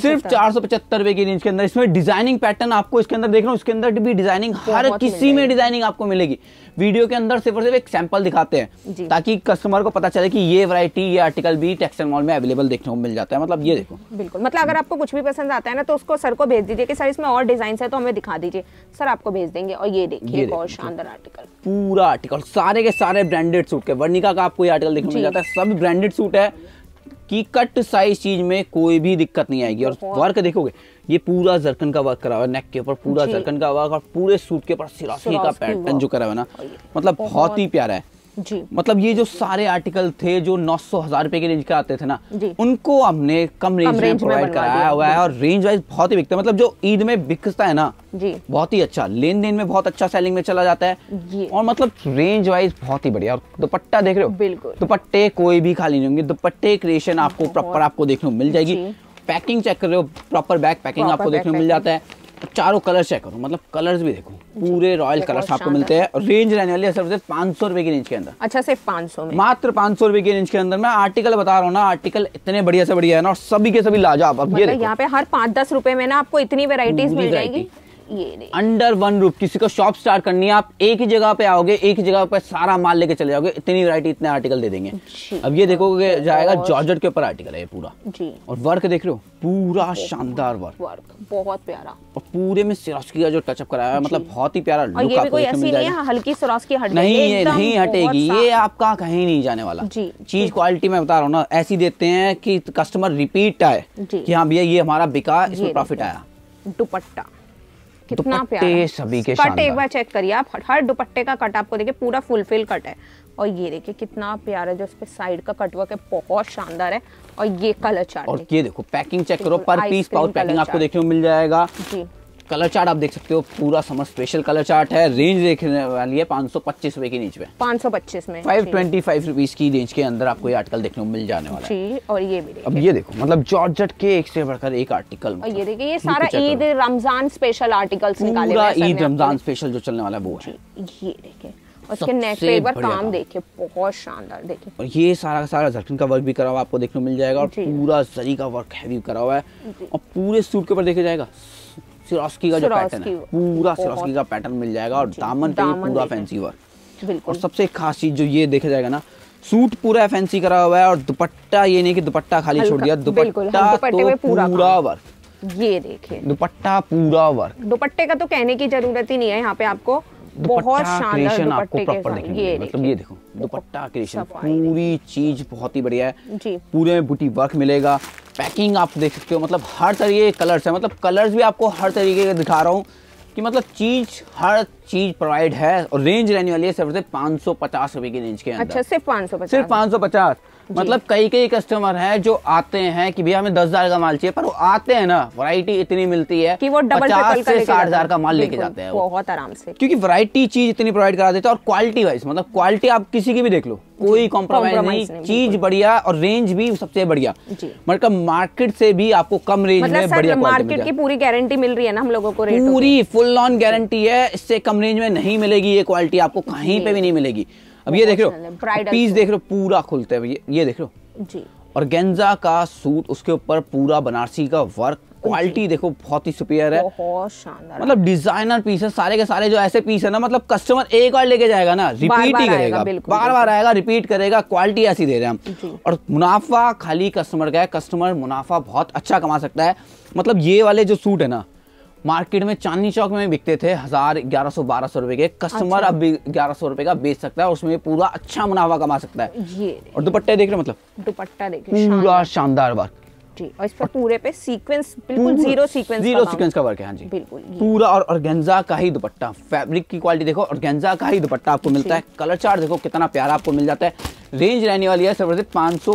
[SPEAKER 2] 475 रुपए की रेंज के अंदर। इसमें डिजाइनिंग पैटर्न आपको इसके अंदर देख रहा हूँ, इसके अंदर भी डिजाइनिंग हर किसी में डिजाइनिंग आपको मिलेगी। वीडियो के अंदर सिर्फ एक सैंपल दिखाते हैं ताकि कस्टमर को पता चले कि ये वैरायटी, ये आर्टिकल भी टेक्सटाइल मॉल में अवेलेबल देखने को मिल जाता है। मतलब ये देखो,
[SPEAKER 1] बिल्कुल, मतलब अगर आपको कुछ भी पसंद आता है ना तो उसको सर को भेज दीजिए कि सर इसमें और डिजाइन है तो हमें दिखा दीजिए, सर आपको भेज देंगे। और ये देखिए एक और शानदार आर्टिकल,
[SPEAKER 2] पूरा आर्टिकल सारे के सारे ब्रांडेड सूट के। वर्णिका का आपको ये आर्टिकल देखने को मिल जाता है, सब ब्रांडेड सूट है कि कट साइज चीज में कोई भी दिक्कत नहीं आएगी। और वर्क देखोगे, ये पूरा जरकन का वर्क करा हुआ है, नेक के ऊपर पूरा जरकन का वर्क, और पूरे सूट के ऊपर सिरोस्की का पैटर्न जो करा हुआ है ना, मतलब बहुत ही प्यारा है
[SPEAKER 1] जी।
[SPEAKER 2] मतलब ये जो सारे आर्टिकल थे जो 900-1000 रुपए के रेंज के आते थे ना, उनको हमने कम रेंज में प्रोवाइड कराया हुआ है। और रेंज वाइज बहुत ही बिकता है, मतलब जो ईद में बिकता है ना
[SPEAKER 1] जी,
[SPEAKER 2] बहुत ही अच्छा, लेन देन में बहुत अच्छा सेलिंग में चला जाता है। और मतलब रेंज वाइज बहुत ही बढ़िया। और दुपट्टा देख रहे हो,
[SPEAKER 1] बिल्कुल,
[SPEAKER 2] दुपट्टे कोई भी खाली नहीं होंगे, दुपट्टे क्रिएशन आपको प्रॉपर आपको देखने को मिल जाएगी। पैकिंग चेक कर रहे हो, प्रॉपर बैक पैकिंग आपको देखने को मिल जाता है। चारों कलर चेक करो, मतलब कलर्स भी देखो, पूरे रॉयल कलर्स आपको मिलते हैं। और रेंज रहने वाली है सिर्फ 500 रुपए की रेंज के अंदर।
[SPEAKER 1] अच्छा, सिर्फ 500 में,
[SPEAKER 2] मात्र 500 रुपए की रेंज के अंदर। मैं आर्टिकल बता रहा हूँ ना, आर्टिकल इतने बढ़िया से बढ़िया है ना, और सभी के सभी लाजवाब। अब ये
[SPEAKER 1] यहाँ पे हर 5-10 रुपए में ना आपको इतनी वेराइटीज मिल जाएगी। ये
[SPEAKER 2] अंडर 1 रुपए किसी को शॉप स्टार्ट करनी है, आप एक ही जगह पे आओगे, एक ही जगह पे सारा माल लेके चले जाओगे, इतनी वैरायटी, इतने आर्टिकल दे देंगे। अब ये देखोगे जाएगा जॉर्जेट के ऊपर आर्टिकल है ये पूरा जी। और वर्क देख रहे हो, पूरा शानदार वर्क
[SPEAKER 1] बहुत प्यारा।
[SPEAKER 2] और पूरे में सिरोस्की का जो टचअप कराया है, मतलब बहुत ही प्यारा लुक
[SPEAKER 1] आपको देखने मिल जाएगा। हल्की सिरोस्की
[SPEAKER 2] नहीं हटेगी, ये आपका कहीं नहीं जाने वाला। चीज क्वालिटी मैं बता रहा हूँ ना, ऐसी देते हैं कि कस्टमर रिपीट आए कि हाँ भैया ये हमारा बिका, इसमें प्रॉफिट आया।
[SPEAKER 1] दुपट्टा कितना प्यारा,
[SPEAKER 2] सभी के
[SPEAKER 1] कट एक बार चेक करिए आप, हर दुपट्टे का कट आपको देखिए पूरा फुलफिल कट है। और ये देखिए कितना प्यारा, जो इस पे साइड का कटवर्क है बहुत शानदार है। और ये कलर चार्ट,
[SPEAKER 2] और ये देखो पैकिंग चेक करो, पर पीस पाउच पैकिंग आपको देखने को मिल जाएगा जी। कलर चार्ट आप देख सकते हो, पूरा समर स्पेशल कलर चार्ट है। रेंज देखने वाली है 525 रुपए की रेंज में,
[SPEAKER 1] 525 में
[SPEAKER 2] 525 रुपीज की रेंज के अंदर आपको ये आर्टिकल देखने को मिल जाने वाला है।
[SPEAKER 1] और ये भी
[SPEAKER 2] अब ये देखो, मतलब जॉर्जेट के एक से बढ़कर एक आर्टिकल।
[SPEAKER 1] और ये देखिए, ये सारा ईद रमजान स्पेशल आर्टिकल्स निकाले
[SPEAKER 2] हुए हैं, ईद रमजान स्पेशल जो चलने वाला है वो है।
[SPEAKER 1] ये देखिए, उसके नेक पे एक बार काम देखिए, बहुत शानदार देखिए।
[SPEAKER 2] और ये सारा का सारा जरकन का वर्क भी करा हुआ आपको देखने को मिल जाएगा, और पूरा जरी का वर्क हैवी करा हुआ है। और पूरे सूट के ऊपर देखा जाएगा सिरोस्की का जो पैटर्न है, पूरा सिरोस्की का पैटर्न मिल जाएगा। और दामन पे पूरा फैंसी वर्क। और सबसे खास चीज जो ये देखा जाएगा ना, सूट पूरा फैंसी करा हुआ है। और दुपट्टा ये नहीं कि दुपट्टा खाली छोड़ दिया, दुपट्टा तो पूरा वर्क।
[SPEAKER 1] ये देखिए
[SPEAKER 2] दुपट्टा पूरा वर्क,
[SPEAKER 1] दुपट्टे का तो कहने की जरूरत ही नहीं है। यहाँ पे आपको बहुत शानदार
[SPEAKER 2] आपको प्रॉपर देखिए, मतलब ये देखो दुपट्टा क्रिएशन, पूरी चीज बहुत ही बढ़िया है जी। पूरे में बूटी वर्क मिलेगा। पैकिंग आप देख सकते हो, मतलब हर तरीके के कलर्स है, मतलब कलर्स भी आपको हर तरीके के दिखा रहा हूँ कि मतलब चीज हर चीज प्रोवाइड है। और रेंज रहने वाली है सिर्फ 550 रुपए की रेंज के अंदर।
[SPEAKER 1] अच्छा, सिर्फ 550,
[SPEAKER 2] सिर्फ 550। मतलब कई कस्टमर हैं जो आते हैं कि भैया हमें 10,000 का माल चाहिए, पर वो आते हैं ना, वैरायटी इतनी मिलती है
[SPEAKER 1] कि वो
[SPEAKER 2] 50 से 60,000 का माल लेके जाते हैं
[SPEAKER 1] बहुत आराम से,
[SPEAKER 2] क्योंकि वैरायटी चीज इतनी प्रोवाइड करा देते हैं। और क्वालिटी वाइज, मतलब क्वालिटी आप किसी की भी देख लो, कोई कॉम्प्रोमाइज नहीं, चीज बढ़िया और रेंज भी सबसे बढ़िया। मतलब मार्केट से भी आपको कम रेंज में बढ़िया
[SPEAKER 1] मार्केट की पूरी गारंटी मिल रही है ना हम लोगों को,
[SPEAKER 2] पूरी फुल ऑन गारंटी है। इससे कम रेंज में नहीं मिलेगी ये क्वालिटी, आपको कहीं पे भी नहीं मिलेगी। अब ये देख रहे हो, पीस देख रहे हो, पूरा खुलते हुए ये देख रहे हो जी। और गेंजा का सूट, उसके ऊपर पूरा बनारसी का वर्क, क्वालिटी देखो बहुत ही सुपीरियर है,
[SPEAKER 1] बहुत शानदार।
[SPEAKER 2] मतलब डिजाइनर पीस है सारे के सारे। जो ऐसे पीस है ना, मतलब कस्टमर एक बार लेके जाएगा ना, रिपीट ही करेगा, बार बार आएगा, रिपीट करेगा। क्वालिटी ऐसी दे रहे हैं हम। और मुनाफा खाली कस्टमर का है, कस्टमर मुनाफा बहुत अच्छा कमा सकता है। मतलब ये वाले जो सूट है ना, मार्केट में चांदनी चौक में बिकते थे 1000, 1100, 1200 रुपए के, कस्टमर अब 1100 रुपए का बेच सकता है, उसमें पूरा अच्छा मुनाफा कमा सकता है। ये और दुपट्टे देख रहे, मतलब
[SPEAKER 1] दुपट्टा देखिए,
[SPEAKER 2] पूरा शानदार वर्क
[SPEAKER 1] जी। और इस पर पूरे पे सीक्वेंस, बिल्कुल जीरो सीक्वेंस
[SPEAKER 2] का वर्क है। हाँ जी,
[SPEAKER 1] बिल्कुल
[SPEAKER 2] पूरा। और ऑर्गेन्जा का ही दुपट्टा, फैब्रिक की क्वालिटी देखो, ऑर्गेन्जा का ही दुपट्टा आपको मिलता है। कलर चार्ट देखो कितना प्यारा आपको मिल जाता है। रेंज रहने वाली है सिर्फ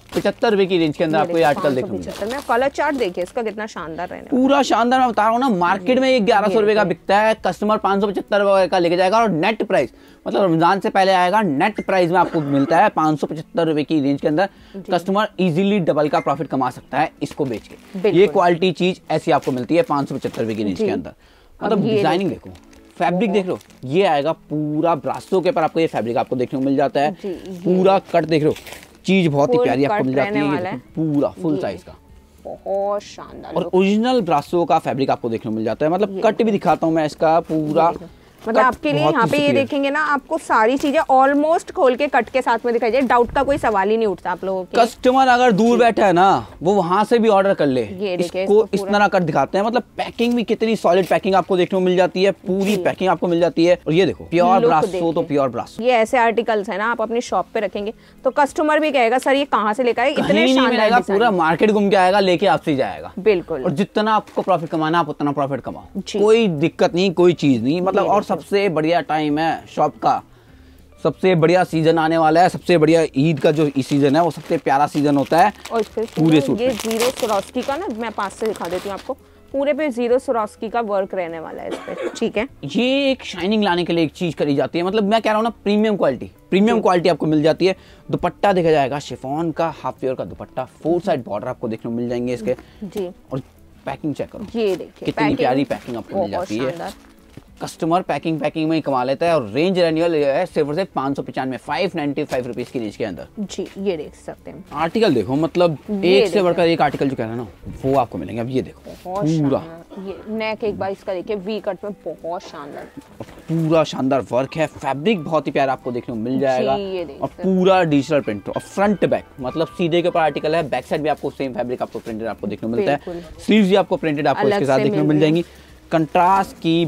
[SPEAKER 2] ₹575 की रेंज के अंदर आपको ये आर्टिकल देखने को मिलेगा।
[SPEAKER 1] में कलर चार्ट देखिए इसका कितना शानदार रहने
[SPEAKER 2] पूरा शानदार। मैं बता रहा हूँ ना, मार्केट में ये 1100 रुपए का बिकता है, कस्टमर 575 रुपए का लेके जाएगा और नेट प्राइस मतलब रमजान से पहले आएगा, नेट प्राइस में आपको मिलता है 575 रुपए की रेंज के अंदर। कस्टमर इजीली डबल का प्रॉफिट कमा सकता है इसको बेच के। ये क्वालिटी चीज ऐसी आपको मिलती है 575 रुपए की रेंज के अंदर। मतलब डिजाइनिंग देखो, फैब्रिक देख लो, ये आएगा पूरा ब्रासो के ऊपर आपको ये फैब्रिक आपको देखने को मिल जाता है। पूरा कट देख लो, चीज बहुत ही प्यारी आपको मिल जाती है, पूरा फुल साइज का,
[SPEAKER 1] बहुत शानदार।
[SPEAKER 2] और ओरिजिनल ब्रासो का फैब्रिक आपको देखने को मिल जाता है। मतलब कट भी दिखाता हूँ मैं इसका पूरा,
[SPEAKER 1] मतलब आपके लिए यहाँ पे ये देखेंगे ना, आपको सारी चीजें ऑलमोस्ट खोल के कट के साथ में दिखाई जाए, डाउट का कोई सवाल ही नहीं उठता आप लोगों के।
[SPEAKER 2] कस्टमर अगर दूर बैठा है ना, वो वहां से भी ऑर्डर कर ले। इसको इस तरह कट दिखाते हैं। मतलब पैकिंग भी कितनी सॉलिड पैकिंग आपको देखने को मिल जाती है, पूरी पैकिंग आपको मिल जाती है। और ये देखो प्योर ब्रासो, तो प्योर ब्रासो।
[SPEAKER 1] ये ऐसे आर्टिकल्स है ना, आप अपनी शॉप पे रखेंगे तो कस्टमर भी कहेगा सर ये कहाँ से लेकर आए, इतने शानदार,
[SPEAKER 2] पूरा मार्केट घूम के आएगा, लेके आपसे जाएगा।
[SPEAKER 1] बिल्कुल।
[SPEAKER 2] और जितना आपको प्रॉफिट कमाना आप उतना प्रॉफिट कमाओ, कोई दिक्कत नहीं, कोई चीज नहीं। मतलब और सबसे बढ़िया टाइम है शॉप का, सबसे बढ़िया सीजन आने वाला है। सबसे बढ़िया ईद का जो सीजन है वो सबसे प्यारा सीजन होता है।
[SPEAKER 1] और
[SPEAKER 2] पूरे सूट
[SPEAKER 1] ये जीरो स्वरोस्की का ना, मैं पास से दिखा देती हूँ आपको, पूरे पे जीरो स्वरोस्की का वर्क रहने वाला है इस पे। ठीक है,
[SPEAKER 2] ये एक शाइनिंग लाने के लिए एक चीज करी जाती है। मतलब मैं कह रहा हूँ ना, प्रीमियम क्वालिटी आपको मिल जाती है। दुपट्टा देखा जाएगा शिफॉन का, हाफ प्योर का दुपट्टा, 4 साइड बॉर्डर आपको देखने को मिल जाएंगे इसके जी। और पैकिंग चेक करो,
[SPEAKER 1] ये देखिए
[SPEAKER 2] कितनी प्यारी पैकिंग आपको मिल जाती है। कस्टमर पैकिंग में ही कमा लेता है। और रेंज रहने वाली है सिर्फ 595 595 रुपीज की रेंज के अंदर
[SPEAKER 1] जी। ये देख सकते हैं
[SPEAKER 2] आर्टिकल, देखो मतलब एक से बढ़कर एक आर्टिकल जो कह रहे हैं ना वो आपको मिलेंगे। अब ये देखो पूरा
[SPEAKER 1] ये नेक, एक बार इसका देखिए वी कट में बहुत शानदार,
[SPEAKER 2] पूरा शानदार वर्क है। फैब्रिक बहुत ही प्यारा आपको देखने को मिल जाएगा। और पूरा डिजिटल प्रिंट और फ्रंट बैक, मतलब सीधे के ऊपर आर्टिकल है, बैक साइड भी आपको सेम फैब्रिक आपको प्रिंटेड आपको देखने को मिलता है। स्लीव्स भी आपको प्रिंटेड आपको इसके साथ देखने को मिल जाएंगी। कंट्रास्ट की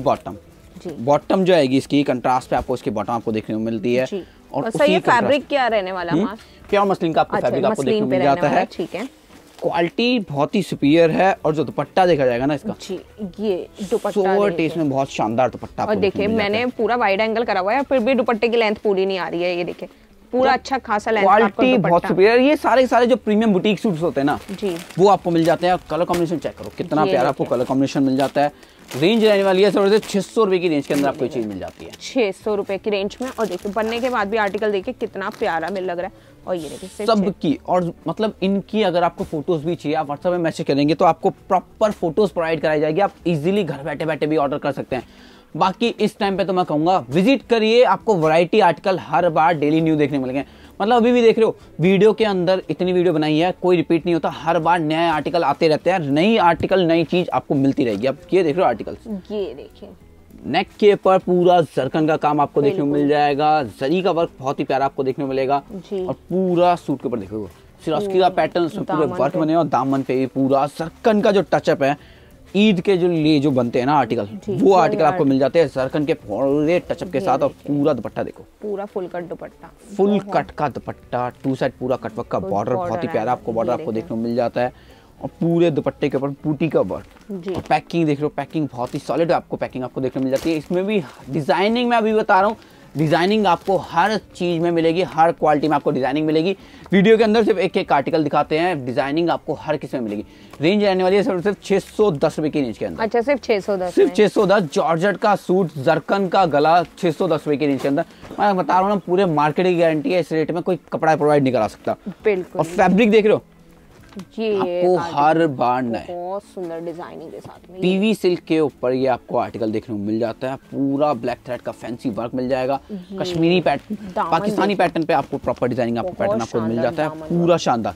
[SPEAKER 2] बॉटम जो आएगी इसकी, कंट्रास्ट पे आपको इसकी बॉटम आपको देखने को मिलती है।
[SPEAKER 1] और सर ये फैब्रिक क्या रहने वाला है?
[SPEAKER 2] प्योर मसलिन का आपको फैब्रिक आपको देखने को मिल जाता है।
[SPEAKER 1] ठीक है,
[SPEAKER 2] क्वालिटी बहुत ही सुपीरियर है। और जो दुपट्टा देखा जाएगा ना इसका
[SPEAKER 1] जी, ये दुपट्टा
[SPEAKER 2] इसमें बहुत शानदार दुपट्टा।
[SPEAKER 1] और देखिए मैंने पूरा वाइड एंगल करा हुआ है, फिर भी दुपट्टे की लेंथ पूरी नहीं आ रही है। ये देखिए पूरा अच्छा खासा लेंथ,
[SPEAKER 2] क्वालिटी बहुत सुपीरियर। ये सारे जो प्रीमियम बुटीक सूट्स होते हैं ना
[SPEAKER 1] जी,
[SPEAKER 2] वो आपको मिल जाते हैं। कलर कॉम्बिनेशन चेक करो, कितना प्यारा आपको कलर कॉम्बिनेशन मिल जाता है। रेंज रहने वाली है सिर्फ 600 रुपए की रेंज के अंदर आपको ये चीज मिल जाती है,
[SPEAKER 1] 600 रुपए की रेंज में। और देखिए बनने के बाद भी आर्टिकल देखिए कितना प्यारा मिल लग रहा है। और ये देखिए
[SPEAKER 2] सब की, और मतलब इनकी अगर आपको फोटोज भी चाहिए आप व्हाट्सएप में मैसेज करेंगे तो आपको प्रॉपर फोटोज प्रोवाइड कराई जाएगी। आप इजीली घर बैठे बैठे भी ऑर्डर कर सकते हैं। बाकी इस टाइम पे तो मैं कहूंगा विजिट करिए, आपको वैरायटी आर्टिकल हर बार डेली न्यू देखने मिलेंगे। मतलब अभी भी देख रहे हो वीडियो के अंदर इतनी वीडियो बनाई है, कोई रिपीट नहीं होता, हर बार नए आर्टिकल आते रहते हैं, नई आर्टिकल नई चीज आपको मिलती रहेगी। अब ये देख रहे हो आर्टिकल्स,
[SPEAKER 1] ये देखिए
[SPEAKER 2] नेक के ऊपर पूरा जरकन का काम आपको देखने को मिल जाएगा। जरी का वर्क बहुत ही प्यारा आपको देखने को मिलेगा। और पूरा सूट के ऊपर देखो सिरोस्की का पैटर्न, उसमें पूरे वर्क बने और दामन पे भी पूरा जरकन का जो टचअप है। ईद के जो लिए जो बनते हैं ना आर्टिकल, वो आर्टिकल आपको मिल जाते हैं जरकन के पूरे टचअप के साथ। और पूरा दुपट्टा देखो,
[SPEAKER 1] पूरा full cut dupatta,
[SPEAKER 2] full cut का दुपट्टा, 2 साइड पूरा कटवर्क का बॉर्डर, बहुत ही प्यारा आपको बॉर्डर आपको देखने को मिल जाता है। और पूरे दुपट्टे के ऊपर बूटी का वर्क। और पैकिंग देख लो, पैकिंग बहुत ही सॉलिड आपको पैकिंग आपको देखने को मिल जाती है। इसमें भी डिजाइनिंग में अभी बता रहा हूँ, डिजाइनिंग आपको हर चीज में मिलेगी, हर क्वालिटी में आपको डिजाइनिंग मिलेगी। वीडियो के अंदर सिर्फ एक आर्टिकल दिखाते हैं, डिजाइनिंग आपको हर किसी में मिलेगी। रेंज रहने वाली है सिर्फ 610 रुपए की रेंज के अंदर।
[SPEAKER 1] अच्छा, सिर्फ 610,
[SPEAKER 2] सिर्फ 610। जॉर्जेट का सूट, जरकन का गला, 610 रुपए की रेंज के अंदर। मैं बता रहा हूँ ना, पूरे मार्केट की गारंटी है, इस रेट में कोई कपड़ा प्रोवाइड नहीं करा सकता।
[SPEAKER 1] बिल्कुल।
[SPEAKER 2] और फैब्रिक देख रहे हो,
[SPEAKER 1] ये
[SPEAKER 2] आपको हर बार नए
[SPEAKER 1] बहुत सुंदर डिजाइनिंग के साथ में
[SPEAKER 2] पीवी सिल्क के ऊपर ये आपको आर्टिकल देखने को मिल जाता है। पूरा ब्लैक थ्रेड का फैंसी वर्क मिल जाएगा। कश्मीरी पैटर्न, पाकिस्तानी पैटर्न पे आपको प्रॉपर डिजाइनिंग आपको पैटर्न आपको मिल जाता है। पूरा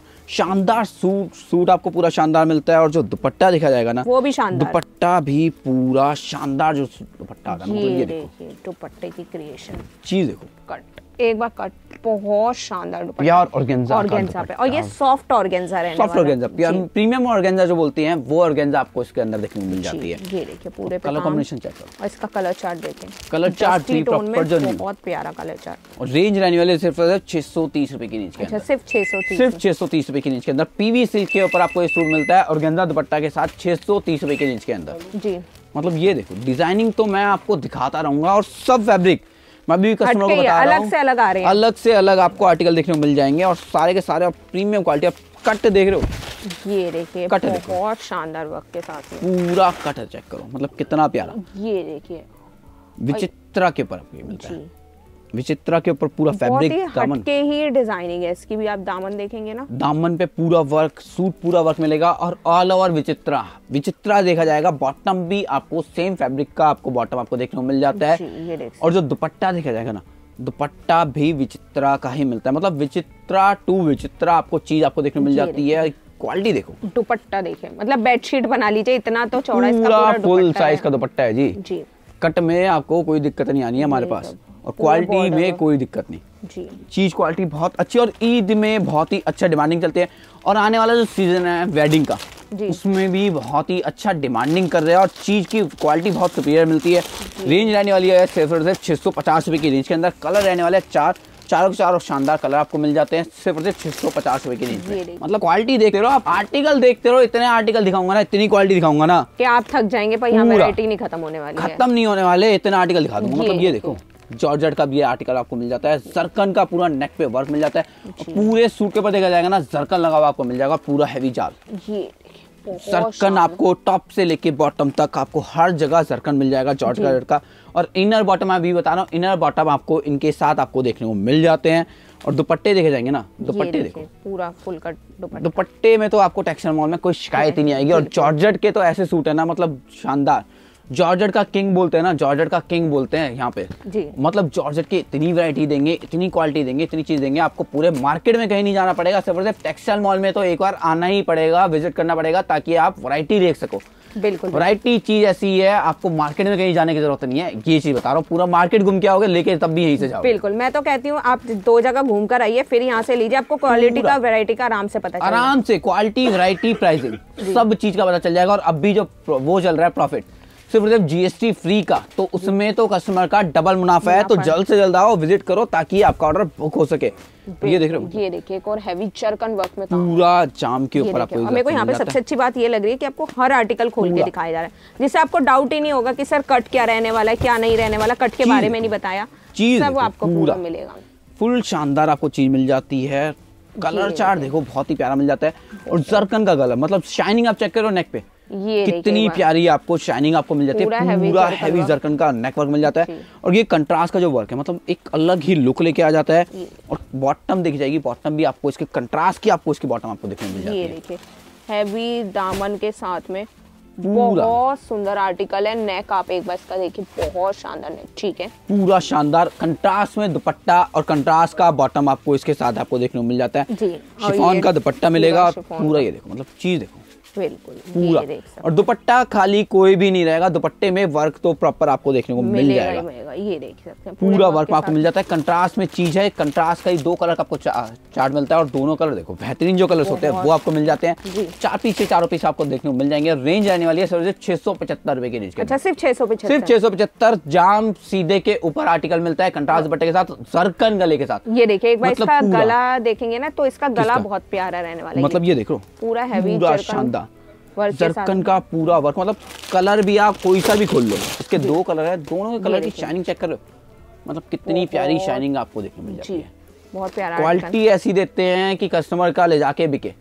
[SPEAKER 2] शानदार सूट आपको पूरा शानदार मिलता है। और जो दुपट्टा देखा जाएगा ना,
[SPEAKER 1] वो भी शानदार,
[SPEAKER 2] दुपट्टा भी पूरा शानदार जो दुपट्टा आता है। मतलब ये देखो
[SPEAKER 1] दुपट्टे की क्रिएशन,
[SPEAKER 2] चीज देखो,
[SPEAKER 1] कट एक बार कट, बहुत शानदार दुपट्टा,
[SPEAKER 2] प्योर ऑर्गेन्जा
[SPEAKER 1] पे। और ये सॉफ्ट ऑर्गेन्जा रहने वाला,
[SPEAKER 2] सॉफ्ट ऑर्गेन्जा, प्रीमियम ऑर्गेन्जा जो बोलते हैं वो ऑर्गेन्जा आपको इसके अंदर देखने को मिल जाती है।
[SPEAKER 1] ये देखिए पूरे पे
[SPEAKER 2] कलर कॉम्बिनेशन चेक करो,
[SPEAKER 1] और इसका कलर चार्ट देखें,
[SPEAKER 2] कलर चार्ट भी प्रॉपर जो
[SPEAKER 1] बहुत प्यारा कलर चार्ट।
[SPEAKER 2] और रेंज रहने वाले सिर्फ 630 रुपए की रेंज के अंदर।
[SPEAKER 1] अच्छा, सिर्फ
[SPEAKER 2] 630 रुपए की रेंज के अंदर पीवी सिल्क के ऊपर आपको ये सूट मिलता है ऑर्गेन्जा दुपट्टा के साथ 630 रुपए की रेंज के अंदर जी। मतलब ये देखो डिजाइनिंग तो मैं आपको दिखाता रहूंगा। और सब फैब्रिक मैं भी कस्टमर को बता रहा हूँ,
[SPEAKER 1] अलग से अलग आ रहे हैं,
[SPEAKER 2] अलग से अलग आपको आर्टिकल देखने को मिल जाएंगे और सारे के सारे प्रीमियम क्वालिटी। आप कट देख रहे हो,
[SPEAKER 1] ये देखिए बहुत शानदार वर्क के साथ में
[SPEAKER 2] पूरा कट है, चेक करो मतलब कितना प्यारा।
[SPEAKER 1] ये देखिए
[SPEAKER 2] विचित्रा के ऊपर आपको ये मिलता है, विचित्रा के ऊपर पूरा फैब्रिक, दामन
[SPEAKER 1] हटके ही डिजाइनिंग है इसकी भी। आप दामन देखेंगे ना,
[SPEAKER 2] दामन पे पूरा वर्क, सूट पूरा वर्क मिलेगा और ऑल ओवर विचित्रा, विचित्रा देखा जाएगा। बॉटम भी आपको सेम फैब्रिक का आपको बॉटम आपको देखने को मिल जाता है। और जो दुपट्टा देखा जाएगा ना, दुपट्टा भी विचित्रा का ही मिलता है। मतलब विचित्रा टू विचित्रा आपको चीज आपको देखने को मिल जाती है। क्वालिटी देखो,
[SPEAKER 1] दुपट्टा देखिए, मतलब बेडशीट बना लीजिए, इतना तो चौड़ा इसका
[SPEAKER 2] पूरा फुल साइज का दुपट्टा है जी। कट में आपको कोई दिक्कत नहीं आनी है हमारे पास, और क्वालिटी में कोई दिक्कत नहीं
[SPEAKER 1] जी।
[SPEAKER 2] चीज क्वालिटी बहुत अच्छी, और ईद में बहुत ही अच्छा डिमांडिंग चलते हैं। और आने वाला जो सीजन है वेडिंग का, उसमें भी बहुत ही अच्छा डिमांडिंग कर रहे हैं और चीज की क्वालिटी बहुत सुपीरियर मिलती है। रेंज रहने वाली है सिर्फ 650 रुपए की रेंज के अंदर। कलर रहने वाले चारों के चार और शानदार कलर आपको मिल जाते हैं सिर्फ 650 रुपए की रेंज में। मतलब क्वालिटी देखते रहो आप, आर्टिकल देखते रहो, इतने आर्टिकल दिखाऊंगा ना, इतनी क्वालिटी दिखाऊंगा ना
[SPEAKER 1] कि आप थक जाएंगे, पर यहाँ वैरायटी नहीं खत्म होने वाली है,
[SPEAKER 2] खत्म नहीं होने वाले, इतने आर्टिकल दिखा दूंगा। मतलब ये देखो जॉर्जेट का भी ये आर्टिकल आपको मिल जाता है, जरकन का पूरा नेक पे वर्क मिल जाता है। पूरे सूट के ऊपर देखा जाएगा ना, जरकन लगा हुआ आपको मिल जाएगा, पूरा हैवी जाल। जरकन आपको टॉप से लेके बॉटम तक आपको हर जगह जरकन मिल जाएगा जॉर्जेट का। और इनर बॉटम मैं अभी बता रहा हूँ, इनर बॉटम आपको इनके साथ आपको देखने को मिल जाते हैं। और दुपट्टे देखे जाएंगे ना, दुपट्टे देखो
[SPEAKER 1] पूरा फुल कट
[SPEAKER 2] दुपट्टे में तो आपको टेक्सटाइल मॉल में कोई शिकायत ही नहीं आएगी। और जॉर्जेट के तो ऐसे सूट है ना, मतलब शानदार। जॉर्जेट का किंग बोलते हैं ना, जॉर्जेट का किंग बोलते हैं यहाँ पे जी। मतलब जॉर्जेट की इतनी वैरायटी देंगे, इतनी क्वालिटी देंगे, इतनी चीज देंगे, आपको पूरे मार्केट में कहीं नहीं जाना पड़ेगा। सिर्फ टेक्सटाइल मॉल में तो एक बार आना ही पड़ेगा, विजिट करना पड़ेगा, ताकि आप वैरायटी देख सको।
[SPEAKER 1] बिल्कुल,
[SPEAKER 2] वैरायटी चीज ऐसी है, आपको मार्केट में कहीं जाने की जरूरत नहीं है। ये चीज बता रहा हूँ, पूरा मार्केट घूम के आओगे, लेके तब भी यहीं से जाओगे।
[SPEAKER 1] बिल्कुल, मैं तो कहती हूँ आप 2 जगह घूम कर आइए, फिर यहाँ से लीजिए, आपको क्वालिटी का, वैरायटी का आराम से पता चलेगा।
[SPEAKER 2] आराम से क्वालिटी, वैरायटी, प्राइसिंग सब चीज का पता चल जाएगा। और अब भी जो वो चल रहा है प्रॉफिट सिर्फ जीएसटी फ्री का, तो उसमें तो कस्टमर का डबल मुनाफा है। तो जल्द से जल्द आओ, विजिट करो, ताकि आपका ऑर्डर बुक हो सके। ये देख रहे हो,
[SPEAKER 1] ये देखिए एक और हैवी जरकन वर्क में
[SPEAKER 2] पूरा जाम के ऊपर आपको।
[SPEAKER 1] मेरे को यहाँ पे सबसे अच्छी बात ये लग रही है कि आपको हर आर्टिकल खोल के दिखाया जा रहा है, जिससे आपको डाउट ही नहीं होगा कि सर कट क्या रहने वाला है, क्या नहीं रहने वाला, कट के बारे में नहीं बताया, सब आपको पूरा मिलेगा।
[SPEAKER 2] फुल शानदार आपको चीज मिल जाती है। कलर चार्ट देखो बहुत ही प्यारा मिल जाता है। और जरकन का कलर, मतलब शाइनिंग आप चेक करो नेक पे,
[SPEAKER 1] ये
[SPEAKER 2] कितनी प्यारी आपको शाइनिंग आपको मिल जाती है। पूरा हैवी जरकन का नेक वर्क मिल जाता है। और ये कंट्रास्ट का जो वर्क है, मतलब एक अलग ही लुक लेके आ जाता है। और बॉटम देखी जाएगी, बॉटम भी आपको इसके कंट्रास्ट की आपको इसकी बॉटम आपको देखने मिल जाती है।
[SPEAKER 1] ये देखिए हैवी दामन के साथ में बहुत सुंदर आर्टिकल है। नेक आप एक बार इसका देखिए, बहुत शानदार नेक, ठीक है,
[SPEAKER 2] पूरा शानदार कंट्रास्ट में दुपट्टा और कंट्रास्ट का बॉटम आपको इसके साथ आपको देखने को मिल जाता है जी। शिफॉन का दुपट्टा मिलेगा और पूरा ये देखो, मतलब चीज देखो
[SPEAKER 1] बिल्कुल
[SPEAKER 2] पूरा। और दुपट्टा खाली कोई भी नहीं रहेगा, दुपट्टे में वर्क तो प्रॉपर आपको देखने को मिल जाएगा।
[SPEAKER 1] ये देख सकते हैं
[SPEAKER 2] पूरा वर्क आपको मिल जाता है। कंट्रास्ट में चीज है, कंट्रास्ट का ही 2 कलर का आपको चार्ट मिलता है। और दोनों कलर देखो बेहतरीन जो कलर्स होते हैं वो आपको मिल जाते हैं। 4 पीस से 4 पीस आपको देखने को मिल जाएंगे। रेंज आने वाली है सिर्फ 675 रुपए की रेंज के।
[SPEAKER 1] अच्छा, सिर्फ 675,
[SPEAKER 2] सिर्फ 675। जाम सीधे के ऊपर आर्टिकल मिलता है, कंट्रास्ट दुपट्टे के साथ, जरकन गले के साथ।
[SPEAKER 1] ये देखिए एक बार इसका गला देखेंगे ना, तो इसका गला बहुत प्यारा रहने वाला है।
[SPEAKER 2] मतलब ये देखो
[SPEAKER 1] पूरा हैवी
[SPEAKER 2] शानदार जरकन का पूरा वर्क। मतलब कलर भी आप कोई सा भी खोल लो, इसके 2 कलर है, दोनों के कलर की शाइनिंग चेक कर लो, मतलब कितनी प्यारी शाइनिंग आपको देखने मिल जाती है।
[SPEAKER 1] बहुत प्यारा
[SPEAKER 2] क्वालिटी ऐसी देते हैं कि कस्टमर का ले जाके बिके।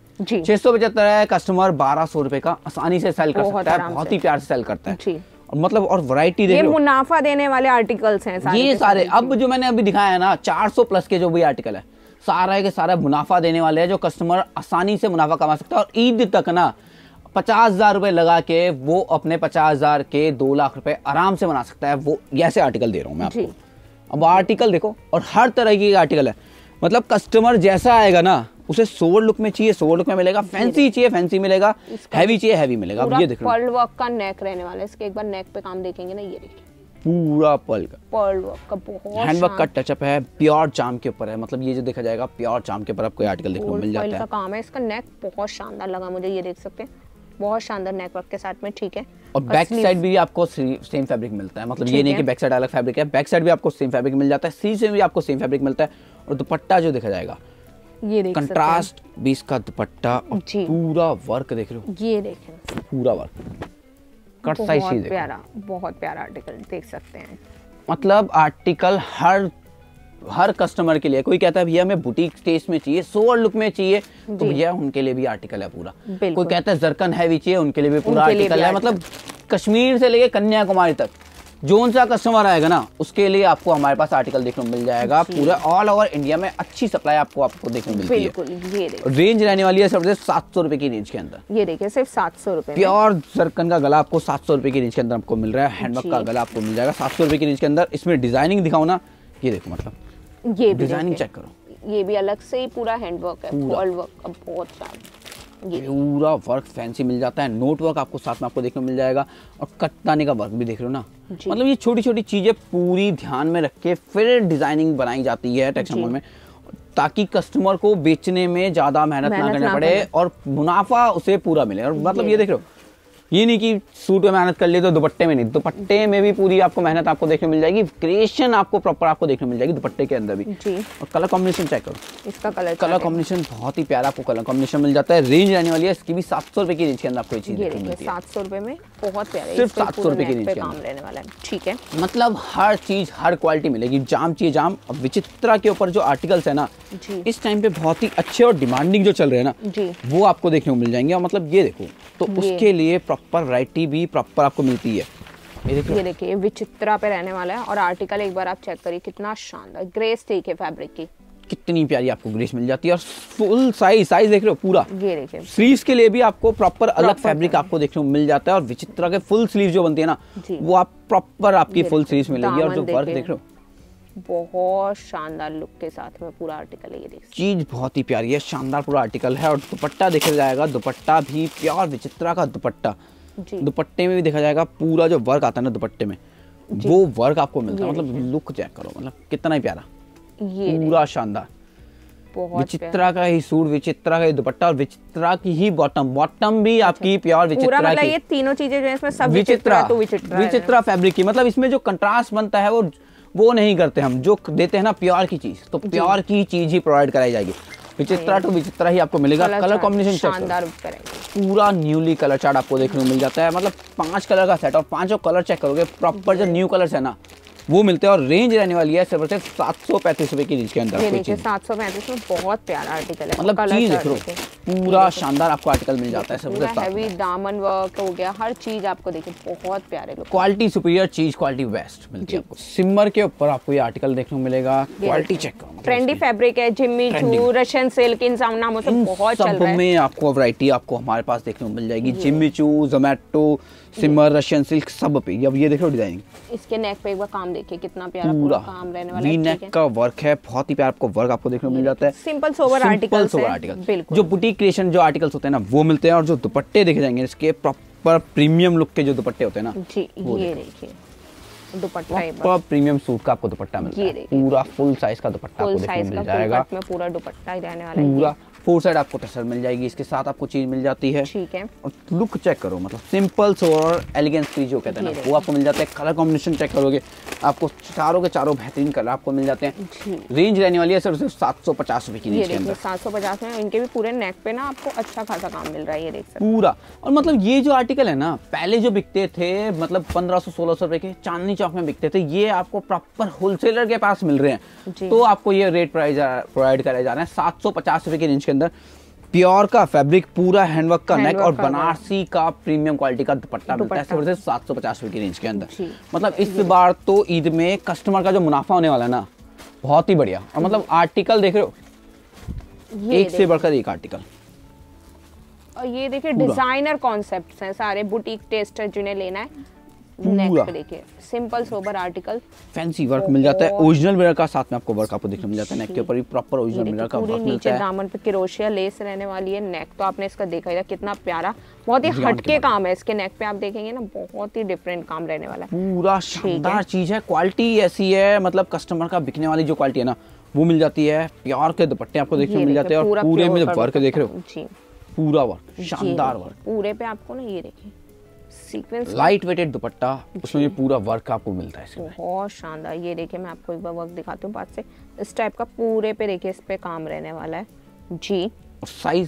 [SPEAKER 2] 675 है, कस्टमर 1200 रुपए का आसानी से सेल कर सकता है, बहुत ही प्यार से सेल करता है। मतलब और वैरायटी देखो,
[SPEAKER 1] ये मुनाफा देने वाले आर्टिकल्स हैं सारे,
[SPEAKER 2] ये सारे। अब जो मैंने अभी दिखाया है ना, 400 प्लस के जो भी आर्टिकल है, सारा के सारा मुनाफा देने वाले हैं, जो कस्टमर आसानी से मुनाफा कमा सकता है। और ईद तक ना 50,000 रुपए लगा के वो अपने 50,000 के 2 लाख रुपए आराम से बना सकता है। वो ऐसे आर्टिकल दे रहा हूँ मैं आपको। अब आर्टिकल देखो, और हर तरह की आर्टिकल है। मतलब कस्टमर जैसा आएगा ना, उसे सोवर लुक में चाहिए सोवर लुक में मिलेगा, फैंसी चाहिए फैंसी मिलेगा, हैवी चाहिए हैवी मिलेगा। अब ये देखो
[SPEAKER 1] पर्ल वर्क का नेक रहने वाला है इसके, एक बार नेक पे काम देखेंगे ना, ये देखिए
[SPEAKER 2] पूरा पर्ल
[SPEAKER 1] वर्क का बहुत
[SPEAKER 2] हैंडवर्क का टचअप है, प्योर चाम के ऊपर है। मतलब ये जो देखा जाएगा प्योर चाम के ऊपर आपको आर्टिकल देखने को मिल जाता है।
[SPEAKER 1] का काम है, इसका नेक बहुत शानदार लगा मुझे, ये देख सकते हैं बहुत शानदार नेकवर्क के साथ में, ठीक है।
[SPEAKER 2] और बैक साइड भी आपको सेम फैब्रिक मिलता है। मतलब ये नहीं कि बैक साइड अलग फैब्रिक है, बैक साइड भी आपको सेम फैब्रिक मिल जाता है, सी से भी आपको सेम फैब्रिक मिलता है। और दुपट्टा जो देखा जाएगा,
[SPEAKER 1] ये देख
[SPEAKER 2] कंट्रास्ट 20 का दुपट्टा और पूरा वर्क देख रहे हो,
[SPEAKER 1] ये देखें
[SPEAKER 2] पूरा वर्क कट साइज चीज,
[SPEAKER 1] प्यारा बहुत प्यारा आर्टिकल देख सकते हैं।
[SPEAKER 2] मतलब आर्टिकल हर कस्टमर के लिए। कोई कहता है भैया मैं बुटीक टेस्ट में चाहिए, सोवर लुक में चाहिए, तो भैया उनके लिए भी आर्टिकल है पूरा। कोई कहता है जरकन हैवी चाहिए, उनके लिए भी पूरा आर्टिकल है। मतलब कश्मीर से लेके कन्याकुमारी तक जोन सा कस्टमर आएगा ना, उसके लिए आपको हमारे पास आर्टिकल देखने को मिल जाएगा। पूरा ऑल ओवर इंडिया में अच्छी सप्लाई आपको देखने को मिलती है। रेंज रहने वाली है सबसे 700 रुपए की रेंज के अंदर।
[SPEAKER 1] ये देखिए सिर्फ 700 रुपए।
[SPEAKER 2] प्योर जरकन का गला आपको 700 रुपए की रेंज के अंदर आपको मिल रहा है। हैंडवर्क का गला आपको मिल जाएगा 700 रुपए की रेंज के अंदर। इसमें डिजाइनिंग दिखाओ ना, ये देखो, मतलब
[SPEAKER 1] ये
[SPEAKER 2] डिजाइनिंग चेक करो,
[SPEAKER 1] ये भी अलग से ही पूरा हैंडवर्क है, फॉल वर्क का बहुत सारा। ये
[SPEAKER 2] पूरा वर्क फैंसी मिल जाता है। नोट वर्क आपको साथ में आपको देखने को मिल जाएगा, और कटदाने का वर्क भी देख रहे हो ना। मतलब ये छोटी छोटी चीजें पूरी ध्यान में रख के फिर डिजाइनिंग बनाई जाती है टेक्सटाइल मॉल में, ताकि कस्टमर को बेचने में ज्यादा मेहनत ना करना पड़े और मुनाफा उसे पूरा मिले। और मतलब ये देख रहे हो, ये नहीं कि सूट में मेहनत कर ली तो दुपट्टे में नहीं, दुपट्टे में भी पूरी आपको मेहनत आपको देखने मिल जाएगी। क्रिएशन आपको प्रॉपर आपको देखने मिल जाएगी दुपट्टे के अंदर भी जी। और कलर कॉम्बिनेशन चेक करो,
[SPEAKER 1] इसका कलर
[SPEAKER 2] कॉम्बिनेशन बहुत ही प्यारा आपको कलर कॉम्बिनेशन मिल जाता है। रेंज रहने वाली है इसकी भी 700 रुपए की रेंज के अंदर आपको ये चीज देखने मिलती है।
[SPEAKER 1] 700 रुपए में बहुत प्यारा,
[SPEAKER 2] सिर्फ 700 रुपए की रेंज
[SPEAKER 1] पे काम रहने वाला है। ठीक है,
[SPEAKER 2] मतलब हर चीज हर क्वालिटी मिलेगी। जाम चाहिए जाम। और विचित्रा के ऊपर जो आर्टिकल्स है ना इस टाइम पे बहुत ही अच्छे और डिमांडिंग जो चल रहे हैं ना, वो आपको देखने को मिल जाएंगे। और मतलब ये देखो, तो उसके लिए प्रॉपर वैरायटी भी प्रॉपर आपको मिलती है।
[SPEAKER 1] ये देखिए विचित्रा पे रहने वाला है। और आर्टिकल एक बार आप चेक करिए, कितना शानदार ग्रेस ठीक है फैब्रिक की,
[SPEAKER 2] कितनी प्यारी आपको ग्रेस मिल जाती है। और फुल साइज देख रहे हो पूरा।
[SPEAKER 1] ये देखिए
[SPEAKER 2] स्लीव्स के लिए भी आपको प्रॉपर अलग फैब्रिक आपको देखने को मिल जाता है। और विचित्रा के फुल स्लीव जो बनती है ना, वो आप प्रॉपर आपकी फुल स्लीव्स मिलेगी। और जो वर्क देख रहे हो
[SPEAKER 1] बहुत शानदार लुक के साथ में पूरा आर्टिकल है। ये देखिए
[SPEAKER 2] चीज बहुत ही प्यारी है, शानदार पूरा आर्टिकल है। और दुपट्टा देखा जाएगा, दुपट्टा भी प्योर विचित्रा का दुपट्टा। दुपट्टे में भी देखा जाएगा पूरा जो वर्क आता है ना दुपट्टे में, वो वर्क आपको मिलता है। मतलब लुक चेक करो, मतलब कितना ही प्यारा, पूरा शानदार। विचित्रा का ही सूट, विचित्रा का ही दुपट्टा, और विचित्रा की ही बॉटम भी आपकी प्योर विचित्रा की।
[SPEAKER 1] मतलब ये तीनों चीजें जो है इसमें सब विचित्रा
[SPEAKER 2] फैब्रिक की। मतलब इसमें जो कंट्रास्ट बनता है वो नहीं करते हम, जो देते हैं ना प्योर की चीज, तो प्योर की चीज ही प्रोवाइड कराई जाएगी। विचित्रा टू विचित्रा ही आपको मिलेगा। कलर कॉम्बिनेशन
[SPEAKER 1] शानदार,
[SPEAKER 2] पूरा न्यूली कलर चार्ट आपको देखने को मिल जाता है। मतलब 5 कलर का सेट, और 5 कलर चेक करोगे प्रॉपर जो न्यू कलर्स है ना वो मिलते हैं। और रेंज रहने वाली है सिर्फ 735 रुपए की रेंज के अंदर।
[SPEAKER 1] 735 में बहुत प्यारा आर्टिकल है।
[SPEAKER 2] मतलब चीज देख लो, पूरा शानदार आपको आर्टिकल मिल जाता है।
[SPEAKER 1] सिर्फ हैवी दामन वर्क हो गया, हर चीज आपको देखिए बहुत प्यारे लोग।
[SPEAKER 2] क्वालिटी सुपीरियर चीज, क्वालिटी बेस्ट मिलती है आपको। सिमर के ऊपर आपको ये आर्टिकल देखने को मिलेगा। क्वालिटी चेक करो,
[SPEAKER 1] ट्रेंडी फैब्रिक है। जिम्मी चू, रशियन सिल्क, इन सब नामों से बहुत चल रहा है।
[SPEAKER 2] सब में आपको वैरायटी आपको हमारे पास देखने को मिल जाएगी। जिम्मी चू, जोमेटो, सिमर, रशियन सिल्क, सब पे। अब ये देखो डिजाइनिंग,
[SPEAKER 1] इसके नेक पे एक बार काम देखिए, कितना प्यारा पूरा काम रहने वाला है।
[SPEAKER 2] वी नेक का वर्क है, बहुत ही प्यारा आपको वर्क आपको देखने को मिल जाता है।
[SPEAKER 1] सिंपल सोबर आर्टिकल्स
[SPEAKER 2] बिल्कुल। जो बुटीक क्रिएशन जो आर्टिकल्स होते हैं ना वो मिलते हैं। और जो दुपट्टे देखे जाएंगे इसके प्रॉपर प्रीमियम लुक के जो दुपट्टे होते हैं ना
[SPEAKER 1] जी, ये देखिए
[SPEAKER 2] दुपट्टा प्रीमियम सूट का आपको दुपट्टा मिलता है। पूरा फुल साइज का दुपट्टा आपको देखने को मिल जाएगा।
[SPEAKER 1] पूरा दुपट्टा ही रहने वाला है।
[SPEAKER 2] पूरा 4 साइड आपको टसर मिल जाएगी, इसके साथ आपको चीज मिल जाती है।
[SPEAKER 1] ठीक है।
[SPEAKER 2] और लुक चेक करो, मतलब सिंपल और एलिगेंस की जो कहते हैं ना वो आपको मिल जाता है। कलर कॉम्बिनेशन चेक करोगे, आपको चारों के चारों बेहतरीन कलर आपको मिल जाते हैं। रेंज रहने वाली है सिर्फ 750 रुपए की रेंज के अंदर।
[SPEAKER 1] 750 में इनके भी पूरे नेक पे ना आपको अच्छा खासा काम मिल रहा है, ये देख सकते
[SPEAKER 2] पूरा। और मतलब ये जो आर्टिकल है ना पहले जो बिकते थे मतलब 1500-1600 रुपए के चांदनी चौक में बिकते थे, ये आपको प्रॉपर होलसेलर के पास मिल रहे हैं। तो आपको ये रेट प्रोवाइड कराए जा रहे हैं 750 रुपए की रेंज के अंदर। प्योर का फैब्रिक, पूरा हैंडवर्क का नेक, और बनारसी का प्रीमियम क्वालिटी का दुपट्टा मिलता है सिर्फ 750 रुपए की रेंज के अंदर। मतलब इस बार तो ईद में कस्टमर का जो मुनाफा होने वाला है ना बहुत ही बढ़िया। और मतलब आर्टिकल देख रहे हो, एक से बढ़कर एक आर्टिकल।
[SPEAKER 1] और ये देखिए डिजाइनर कॉन्सेप्ट्स हैं सारे, बुटीक टेस्टर जिन्हें लेना है। नेक पे देखिए simple sober article,
[SPEAKER 2] fancy work मिल जाता है। ओरिजिनल मिरर का साथ में आपको वर्क आपको देखने मिल जाता है। नेक के ऊपर भी प्रॉपर ओरिजिनल मिरर का वर्क मिलता है।
[SPEAKER 1] नीचे दामन पे क्रोशिया लेस रहने वाली है। नेक तो आपने इसका देखा ही था कितना प्यारा, बहुत ही हटके काम है इसके नेक पे। आप देखेंगे ना बहुत ही डिफरेंट काम रहने वाला है।
[SPEAKER 2] पूरा शानदार चीज है। क्वालिटी ऐसी है, मतलब कस्टमर का बिकने वाली जो क्वालिटी है ना वो मिल जाती है। प्योर के दुपट्टे आपको देखने मिल जाते हैं। और पूरे में जो वर्क देख रहे हो, पूरा वर्क, शानदार वर्क पूरे
[SPEAKER 1] पे आपको ना। ये देखिए सीक्वेंस,
[SPEAKER 2] लाइट वेटेड दुपट्टा, उसमें ये पूरा वर्क आपको मिलता है इसमें।
[SPEAKER 1] बहुत शानदार। ये देखिए मैं आपको एक बार वर्क दिखाती हूँ पास से। इस टाइप का पूरे पे देखिए इस पे काम रहने वाला है जी।
[SPEAKER 2] साइज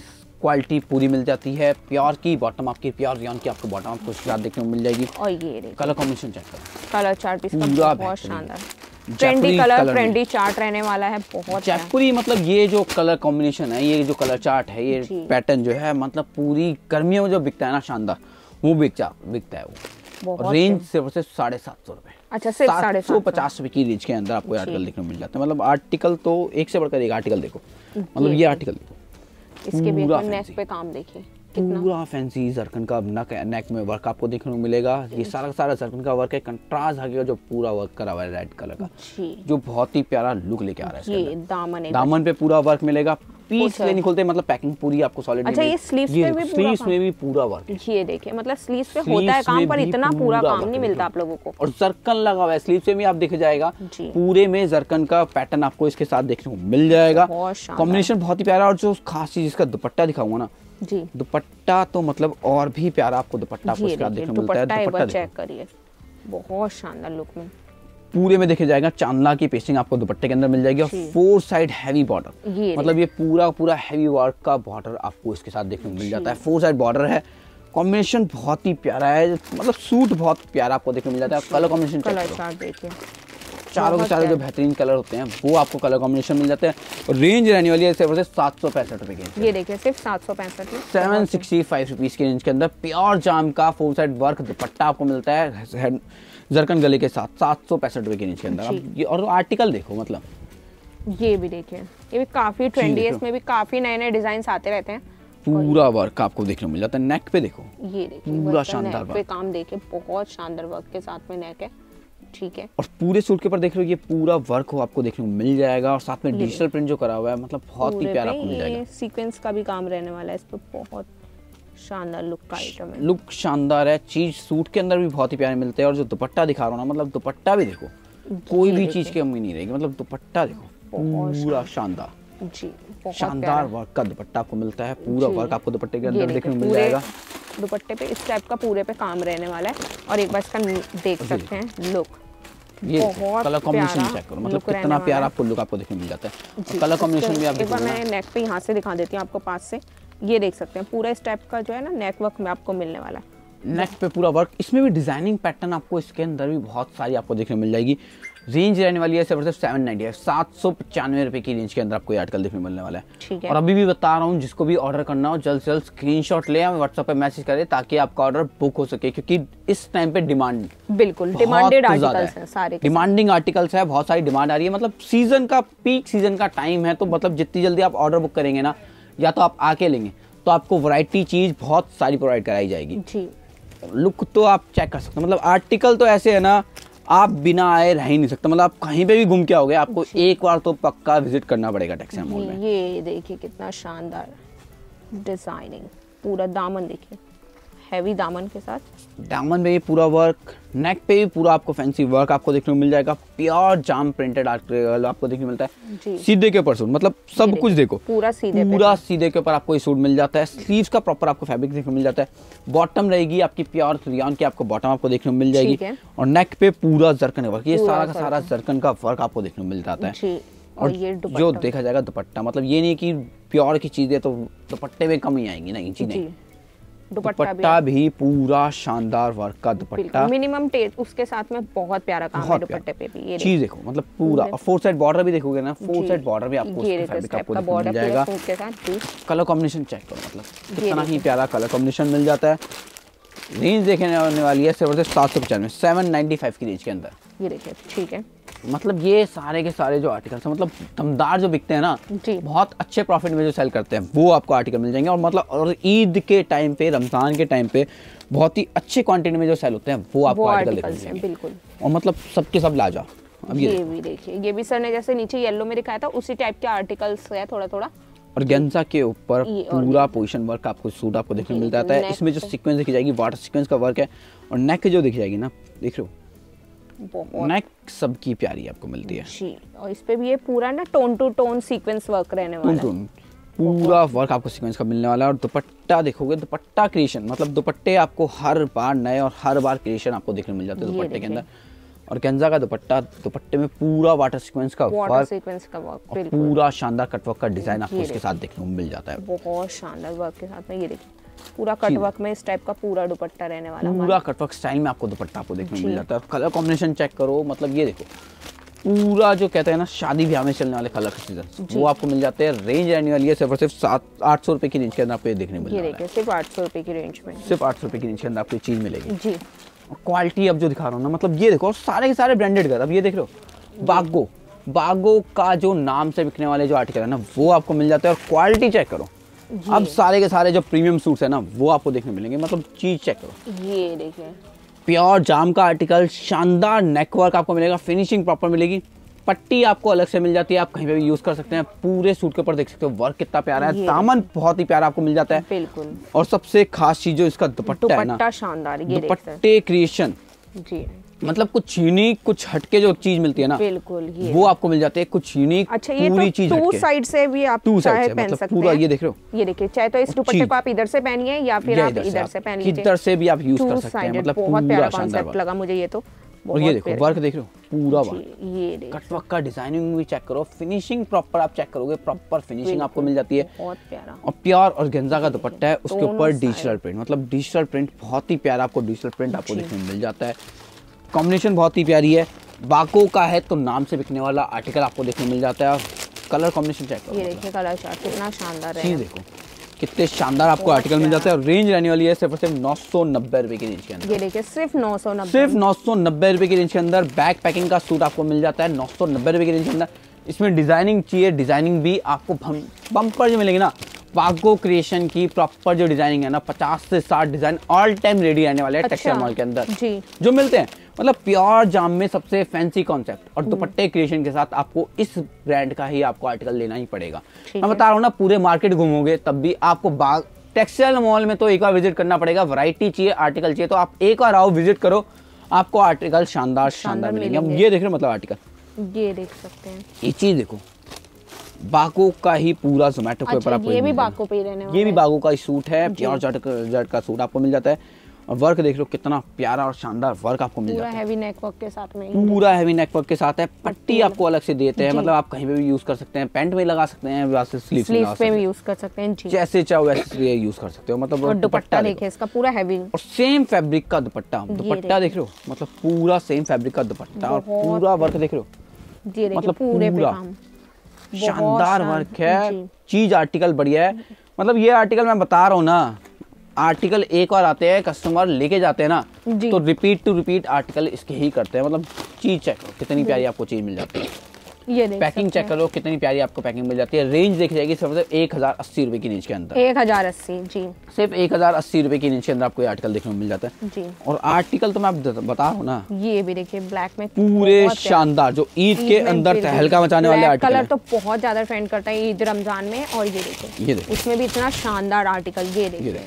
[SPEAKER 2] क्वालिटी पूरी मिल जाती है। प्योर की बॉटम आपकी, प्योर रियॉन की आपको बॉटम आपको इसके साथ देखने को मिल जाएगी।
[SPEAKER 1] और ये
[SPEAKER 2] कलर कॉम्बिनेशन चेक करो,
[SPEAKER 1] कलर चार्ट भी इसका
[SPEAKER 2] पूरा
[SPEAKER 1] बहुत
[SPEAKER 2] बेहतरीन।
[SPEAKER 1] शानदार, ट्रेंडी कलर, ट्रेंडी चार्ट रहने वाला है बहुत।
[SPEAKER 2] जयपुरी मतलब ये जो कलर कॉम्बिनेशन है, ये जो कलर चार्ट है, ये पैटर्न जो है मतलब पूरी गर्मियों में जो बिकता है ना शानदार, वो बिकता है वो। रेंज सिर्फ 750 रुपए।
[SPEAKER 1] अच्छा, सिर्फ
[SPEAKER 2] 750 रुपए की रेंज के अंदर आपको आर्टिकल देखने को मिल जाता है। मतलब आर्टिकल तो एक से बढ़कर एक आर्टिकल देखो, मतलब ये आर्टिकल देखो,
[SPEAKER 1] इसके भी नेक पे काम देखिए,
[SPEAKER 2] पूरा फैंसी जरकन का नेक में वर्क आपको देखने को मिलेगा। ये सारा का सारा जरकन का वर्क है, कंट्रास्ट धागे का जो पूरा वर्क करा हुआ है रेड कलर का, जो बहुत ही प्यारा लुक लेके आ रहा है।
[SPEAKER 1] ये
[SPEAKER 2] दामन पे पूरा वर्क मिलेगा, पीस ले निकलते मतलब पैकिंग पूरी आपको सॉलिड।
[SPEAKER 1] अच्छा, ये स्लीव्स
[SPEAKER 2] में भी पूरा वर्क है।
[SPEAKER 1] ये देखिए, मतलब स्लीव्स पे होता है काम, पर इतना पूरा काम नहीं मिलता आप लोगों को।
[SPEAKER 2] और जरकन लगा हुआ है स्लीव से भी, आप देख जाएगा पूरे में जरकन का पैटर्न आपको इसके साथ देखने को मिल जाएगा। कॉम्बिनेशन बहुत ही प्यारा। और जो खास चीज इसका दुपट्टा दिखाऊंगा ना
[SPEAKER 1] जी,
[SPEAKER 2] दुपट्टा तो मतलब और भी प्यारा आपको दुपट्टा आपको इसके साथ देखने को मिलता है।
[SPEAKER 1] दुपट्टा चेक करिए, बहुत शानदार लुक में
[SPEAKER 2] पूरे में देखे जाएगा। चांदला की पेस्टिंग आपको दुपट्टे के अंदर मिल जाएगी और 4 साइड हैवी बॉर्डर, मतलब ये पूरा हैवी वर्क का बॉर्डर आपको इसके साथ देखने को मिल जाता है। 4 साइड बॉर्डर है, कॉम्बिनेशन बहुत ही प्यारा है, मतलब सूट बहुत प्यारा आपको देखने को मिल जाता है। कलर कॉम्बिनेशन देखिए, चारों के चारों जो बेहतरीन कलर होते हैं वो आपको कलर कॉम्बिनेशन मिल जाते हैं। और रेंज रहने वाली है सिर्फ 765 रुपए की।
[SPEAKER 1] ये देखिए सिर्फ 765
[SPEAKER 2] 765 रुपीज की रेंज के अंदर प्योर जाम का 4 साइड वर्क दुपट्टा आपको मिलता है जरकन गले के साथ 765 रुपए की रेंज के अंदर। अब ये और आर्टिकल देखो, मतलब
[SPEAKER 1] ये भी देखिए, ये भी काफी ट्रेंडी है, इसमें भी काफी नए नए डिजाइन आते रहते हैं।
[SPEAKER 2] पूरा वर्क आपको देखने को मिल जाता है। नेक पे देखो,
[SPEAKER 1] ये देखिए
[SPEAKER 2] पूरा शानदार
[SPEAKER 1] पे काम देखिए, बहुत शानदार वर्क के साथ में नेक है, ठीक है।
[SPEAKER 2] और पूरे सूट के ऊपर देख रहे हो ये पूरा वर्क हो आपको देखने को मिल जाएगा। और साथ में डिजिटल प्रिंट जो करा हुआ है, मतलब बहुत ही प्यारा आपको मिल जाएगा।
[SPEAKER 1] सीक्वेंस का भी काम रहने वाला है इस पे, बहुत शानदार लुक का आइटम है।
[SPEAKER 2] लुक शानदार है, चीज सूट के अंदर भी बहुत ही प्यारे मिलते हैं। और जो दुपट्टा दिखा रहा हूँ ना, मतलब दुपट्टा भी देखो, कोई भी चीज की कमी नहीं रहेगी। मतलब दुपट्टा देखो, पूरा शानदार
[SPEAKER 1] जी,
[SPEAKER 2] शानदार वर्क का दुपट्टा आपको मिलता है। पूरा वर्क आपको दुपट्टे के अंदर देखने को मिल जाएगा।
[SPEAKER 1] दुपट्टे पे इस टाइप का पूरे पे काम रहने वाला है। और एक बार इसका देख सकते हैं लुक,
[SPEAKER 2] ये कलर कॉम्बिनेशन चेक करो, मतलब कितना प्यारा आपको लुक आपको देखने को मिल जाता है। कलर कॉम्बिनेशन भी आप
[SPEAKER 1] एक बार मैं नेक पे यहाँ से दिखा देती हूँ आपको पास से। ये देख सकते हैं पूरा इस टाइप का जो है ना नेक वर्क में आपको मिलने वाला है।
[SPEAKER 2] नेक पे पूरा वर्क, इसमें भी डिजाइनिंग पैटर्न आपको इसके अंदर भी बहुत सारी आपको देखने को मिल जाएगी। रेंज रहने वाली है सिर्फ 790 है, 795 रुपए की रेंज के अंदर आपको ये आर्टिकल देखने को मिलने वाला है।
[SPEAKER 1] ठीक है।
[SPEAKER 2] और अभी भी बता रहा हूँ, जिसको भी ऑर्डर करना हो जल्द से जल्द स्क्रीनशॉट ले हमें व्हाट्सएप पे मैसेज करें, ताकि आपका ऑर्डर बुक हो सके। क्योंकि इस टाइम पे डिमांड
[SPEAKER 1] बिल्कुल डिमांडेड आर्टिकल्स हैं, सारे
[SPEAKER 2] डिमांडिंग आर्टिकल्स है, बहुत सारी डिमांड आ रही है। मतलब सीजन का पीक सीजन का टाइम है, तो मतलब जितनी जल्दी आप ऑर्डर बुक करेंगे ना, या तो आप आके लेंगे तो आपको वैरायटी चीज बहुत सारी प्रोवाइड कराई जाएगी जी। लुक तो आप चेक कर सकते हो, मतलब आर्टिकल तो ऐसे है ना, आप बिना आए रह ही नहीं सकते। मतलब आप कहीं पे भी घूम के आओगे, आपको एक बार तो पक्का विजिट करना पड़ेगा टेक्सटाइल मॉल में।
[SPEAKER 1] ये देखिए कितना शानदार डिजाइनिंग, पूरा दामन देखिए, हैवी दामन के साथ,
[SPEAKER 2] दामन में ये पूरा वर्क, नेक पे भी पूरा आपको फैंसी वर्क आपको देखने को मिल जाएगा। प्योर जाम प्रिंटेड आर्टिकल आपको देखने को मिलता है। सीधे के ऊपर सूट, मतलब सब कुछ देखो पूरा सीधे के ऊपर आपको ये सूट मिल जाता है। स्लीव्स का प्रॉपर आपको फैब्रिक देखने को मिल जाता है। बॉटम रहेगी आपकी प्योर रियॉन की, आपको बॉटम आपको देखने को मिल जाएगी। और नेक पे पूरा जरकन वर्क, ये सारा का सारा जरकन का वर्क आपको देखने को मिल जाता है। और ये जो देखा जाएगा दुपट्टा, मतलब ये नहीं कि प्योर की चीजें तो दुपट्टे में कम ही आएंगी, नहीं चीजें। दुपट्टा भी पूरा शानदार वर्क का दुपट्टा,
[SPEAKER 1] मिनिमम उसके साथ में बहुत प्यारा काम है दुपट्टे पे भी। ये
[SPEAKER 2] चीज देखो, मतलब पूरा। और 4 साइड बॉर्डर भी देखोगे ना, 4 साइड बॉर्डर भी आपको फैब्रिक आपको मिल जाएगा। कलर कॉम्बिनेशन चेक करो, मतलब कितना ही प्यारा कलर कॉम्बिनेशन मिल जाता है। रेंज देखने आने वाली है सिर्फ 795, 795 की रेंज के अंदर।
[SPEAKER 1] ये देखिए, ठीक है।
[SPEAKER 2] मतलब ये सारे के सारे जो आर्टिकल्स हैं, मतलब दमदार जो बिकते हैं ना, बहुत अच्छे प्रॉफिट में जो सेल करते हैं, वो आपको आर्टिकल मिल जाएंगे। और मतलब और ईद के टाइम पे, रमजान के टाइम पे बहुत ही अच्छे क्वांटिटी में जो सेल होते हैं, वो आपको आर्टिकल देखने मिलेंगे बिल्कुल। और मतलब सबके सब लाजा।
[SPEAKER 1] अब ये भी देखिए, ये भी सर ने जैसे नीचे येलो में दिखाया था, उसी टाइप के आर्टिकल्स है थोड़ा थोड़ा।
[SPEAKER 2] और गेंजा के ऊपर पूरा पोजीशन वर्क आपको सूट आपको देखने मिल जाता है। इसमें जो सीक्वेंस देखी जाएगी, वाटर सीक्वेंस का वर्क है। और नेक जो देखी जाएगी ना, देख रहे हो, नेक सबकी प्यारी आपको मिलती है
[SPEAKER 1] जी। और इस पे भी ये पूरा ना tone to tone sequence work रहने वाला है,
[SPEAKER 2] पूरा वर्क आपको सीक्वेंस का मिलने वाला है। और दुपट्टा देखोगे, दुपट्टा क्रिएशन, मतलब दुपट्टे आपको हर बार नए और हर बार क्रिएशन आपको देखने मिल जाते हैं दुपट्टे के अंदर। ऑर्गेन्जा का दुपट्टा, दुपट्टे में पूरा वाटर सीक्वेंस का वर्क, पूरा शानदार कटवर्क का डिजाइन आपको इसके साथ देखने को मिल जाता है।
[SPEAKER 1] बहुत शानदार वर्क के साथ में ये देखिए पूरा कटवर्क में इस टाइप का पूरा दुपट्टा रहने वाला,
[SPEAKER 2] पूरा कटवर्क स्टाइल में आपको दुपट्टा आपको देखने को मिल जाता है। कलर कॉम्बिनेशन चेक करो, मतलब ये देखो पूरा जो कहते हैं ना शादी ब्याह में चलने वाले कलर सीजन वो आपको मिल जाते हैं। रेंज रहने वाली है सिर्फ और सिर्फ 800 रुपए की रेंज के अंदर आपको ये देखने मिल जाएगा।
[SPEAKER 1] सिर्फ 800 रुपए की रेंज में,
[SPEAKER 2] सिर्फ 800 रुपए की रेंज के अंदर आपको ये चीज मिलेगी
[SPEAKER 1] जी।
[SPEAKER 2] क्वालिटी अब जो दिखा रहा हूँ ना, मतलब ये देखो सारे के सारे ब्रांडेड का। अब ये देख रहे हो बागो, बागो का जो नाम से बिकने वाले जो आर्टिकल है ना वो आपको मिल जाता है। और क्वालिटी चेक करो, अब सारे के सारे जो प्रीमियम सूट्स है ना वो आपको देखने मिलेंगे। मतलब चीज चेक करो,
[SPEAKER 1] ये देखिए
[SPEAKER 2] प्योर जाम का आर्टिकल, शानदार नेक वर्क आपको मिलेगा, फिनिशिंग प्रॉपर मिलेगी, पट्टी आपको अलग से मिल जाती है, आप कहीं पे भी यूज कर सकते हैं। पूरे सूट के ऊपर देख सकते हो वर्क कितना प्यारा है, दामन बहुत ही प्यारा आपको मिल जाता है
[SPEAKER 1] बिल्कुल।
[SPEAKER 2] और सबसे खास चीज जो इसका दुपट्टा है ना,
[SPEAKER 1] शानदार, ये
[SPEAKER 2] दुपट्टे क्रिएशन
[SPEAKER 1] जी,
[SPEAKER 2] मतलब कुछ यूनिक कुछ हटके जो चीज मिलती है ना
[SPEAKER 1] बिल्कुल
[SPEAKER 2] वो आपको मिल जाती है, कुछ यूनिक।
[SPEAKER 1] अच्छा ये पूरी तो चीज टू साइड से भी आप चाहे पहन
[SPEAKER 2] मतलब
[SPEAKER 1] सकते
[SPEAKER 2] पूरा
[SPEAKER 1] हैं।
[SPEAKER 2] ये देख रहे हो,
[SPEAKER 1] ये देखिए चाहे तो इस दुपट्टे को आप इधर से पहनिए या फिर आप इधर से पहन लीजिए,
[SPEAKER 2] किधर से भी आप यूज कर सकते हैं। मतलब
[SPEAKER 1] बहुत प्यारा कॉन्सेप्ट लगा मुझे ये तो।
[SPEAKER 2] और ये देखो वर्क देख रहे हो, पूरा वर्क,
[SPEAKER 1] ये देखो
[SPEAKER 2] कटवर्क का डिजाइनिंग भी चेक करो, फिनिशिंग प्रॉपर आप चेक करोगे, प्रॉपर फिनिशिंग आपको मिल जाती है।
[SPEAKER 1] बहुत प्यारा।
[SPEAKER 2] और प्योर ऑर्गेन्जा का दुपट्टा है, उसके ऊपर डिजिटल प्रिंट, मतलब डिजिटल प्रिंट बहुत ही प्यारा आपको डिजिटल प्रिंट आपको देखने को मिल जाता है। कॉम्बिनेशन बहुत ही प्यारी है, बाको का है तो नाम से बिकने वाला आर्टिकल आपको देखने मिल जाता है। और कलर कॉम्बिनेशन चेक करो,
[SPEAKER 1] ये देखिए कलर चार्ट कितना शानदार है,
[SPEAKER 2] चीज देखो कितने शानदार आपको आर्टिकल मिल जाता है। और रेंज रहने वाली है सिर्फ और सिर्फ 990 रुपए की रेंज के अंदर।
[SPEAKER 1] ये देखिए सिर्फ 990,
[SPEAKER 2] सिर्फ 990 रुपए की रेंज के अंदर बैक पैकिंग का सूट आपको मिल जाता है 990 रुपए की रेंज के अंदर। इसमें डिजाइनिंग चाहिए, डिजाइनिंग भी आपको बम्पर जो मिलेगी ना, बागो क्रिएशन की प्रॉपर जो डिजाइनिंग है ना, 50 से 60 डिजाइन ऑल टाइम रेडी रहने वाले हैं टेक्सटाइल मॉल के अंदर
[SPEAKER 1] जी,
[SPEAKER 2] जो मिलते हैं। मतलब प्योर जाम में सबसे फैंसी कॉन्सेप्ट और दुपट्टे क्रिएशन के साथ आपको इस ब्रांड का ही आपको आर्टिकल लेना ही पड़ेगा। मैं बता रहा हूँ ना, पूरे मार्केट घूमोगे तब भी आपको टेक्सटाइल मॉल में तो एक बार विजिट करना पड़ेगा। वैरायटी चाहिए, आर्टिकल चाहिए तो आप एक बार आओ, विजिट करो, आपको आर्टिकल शानदार शानदार मिलेंगे। अब ये देख रहे हो, मतलब आर्टिकल
[SPEAKER 1] ये देख सकते हैं,
[SPEAKER 2] ये चीज देखो बागो का ही पूरा जोमेटो के ऊपर आपको
[SPEAKER 1] ये भी बागो पे ही रहने वाला,
[SPEAKER 2] ये भी बागो का ही सूट है, प्योर जॉर्जेट का सूट आपको मिल जाता है। और वर्क देख लो कितना प्यारा और शानदार वर्क आपको मिल जाता है,
[SPEAKER 1] हैवी नेक वर्क के साथ में,
[SPEAKER 2] पूरा हैवी नेक वर्क के साथ है। पट्टी आपको अलग से देते हैं, मतलब आप कहीं पे भी यूज कर सकते हैं, पैंट में लगा सकते हैं, स्लीव्स
[SPEAKER 1] पे भी यूज कर सकते हैं जी,
[SPEAKER 2] जैसे चाहो वैसे यूज कर सकते हो। मतलब
[SPEAKER 1] और दुपट्टा देखिए इसका पूरा हैवी
[SPEAKER 2] और सेम फैब्रिक का दुपट्टा, दुपट्टा देख रहे हो, मतलब पूरा सेम फैब्रिक का दुपट्टा और पूरा वर्क देख रहे हो, मतलब पूरा शानदार वर्क है। चीज आर्टिकल बढ़िया है। मतलब ये आर्टिकल मैं बता रहा हूँ ना, आर्टिकल एक बार आते हैं कस्टमर लेके जाते हैं ना तो रिपीट टू रिपीट आर्टिकल इसके ही करते हैं। मतलब चीज चेक करो कितनी प्यारी आपको चीज मिल जाती है,
[SPEAKER 1] ये
[SPEAKER 2] पैकिंग चेक करो कितनी प्यारी आपको पैकिंग मिल जाती है। रेंज देखी जाएगी सिर्फ 1080 रुपए की रेंज के अंदर,
[SPEAKER 1] 1080 जी,
[SPEAKER 2] सिर्फ 1080 रुपए की रेंज के अंदर आपको ये आर्टिकल देखने को मिल जाता है
[SPEAKER 1] जी।
[SPEAKER 2] और आर्टिकल तो मैं बता रहा हूँ ना,
[SPEAKER 1] ये भी देखिए ब्लैक में
[SPEAKER 2] पूरे शानदार जो ईद के अंदर तहलका मचाने वाले आर्टिकल,
[SPEAKER 1] कलर तो बहुत ज्यादा ट्रेंड करता है ईद रमजान में। और ये देखिए,
[SPEAKER 2] ये देखिए
[SPEAKER 1] उसमें भी इतना शानदार आर्टिकल, ये देखिए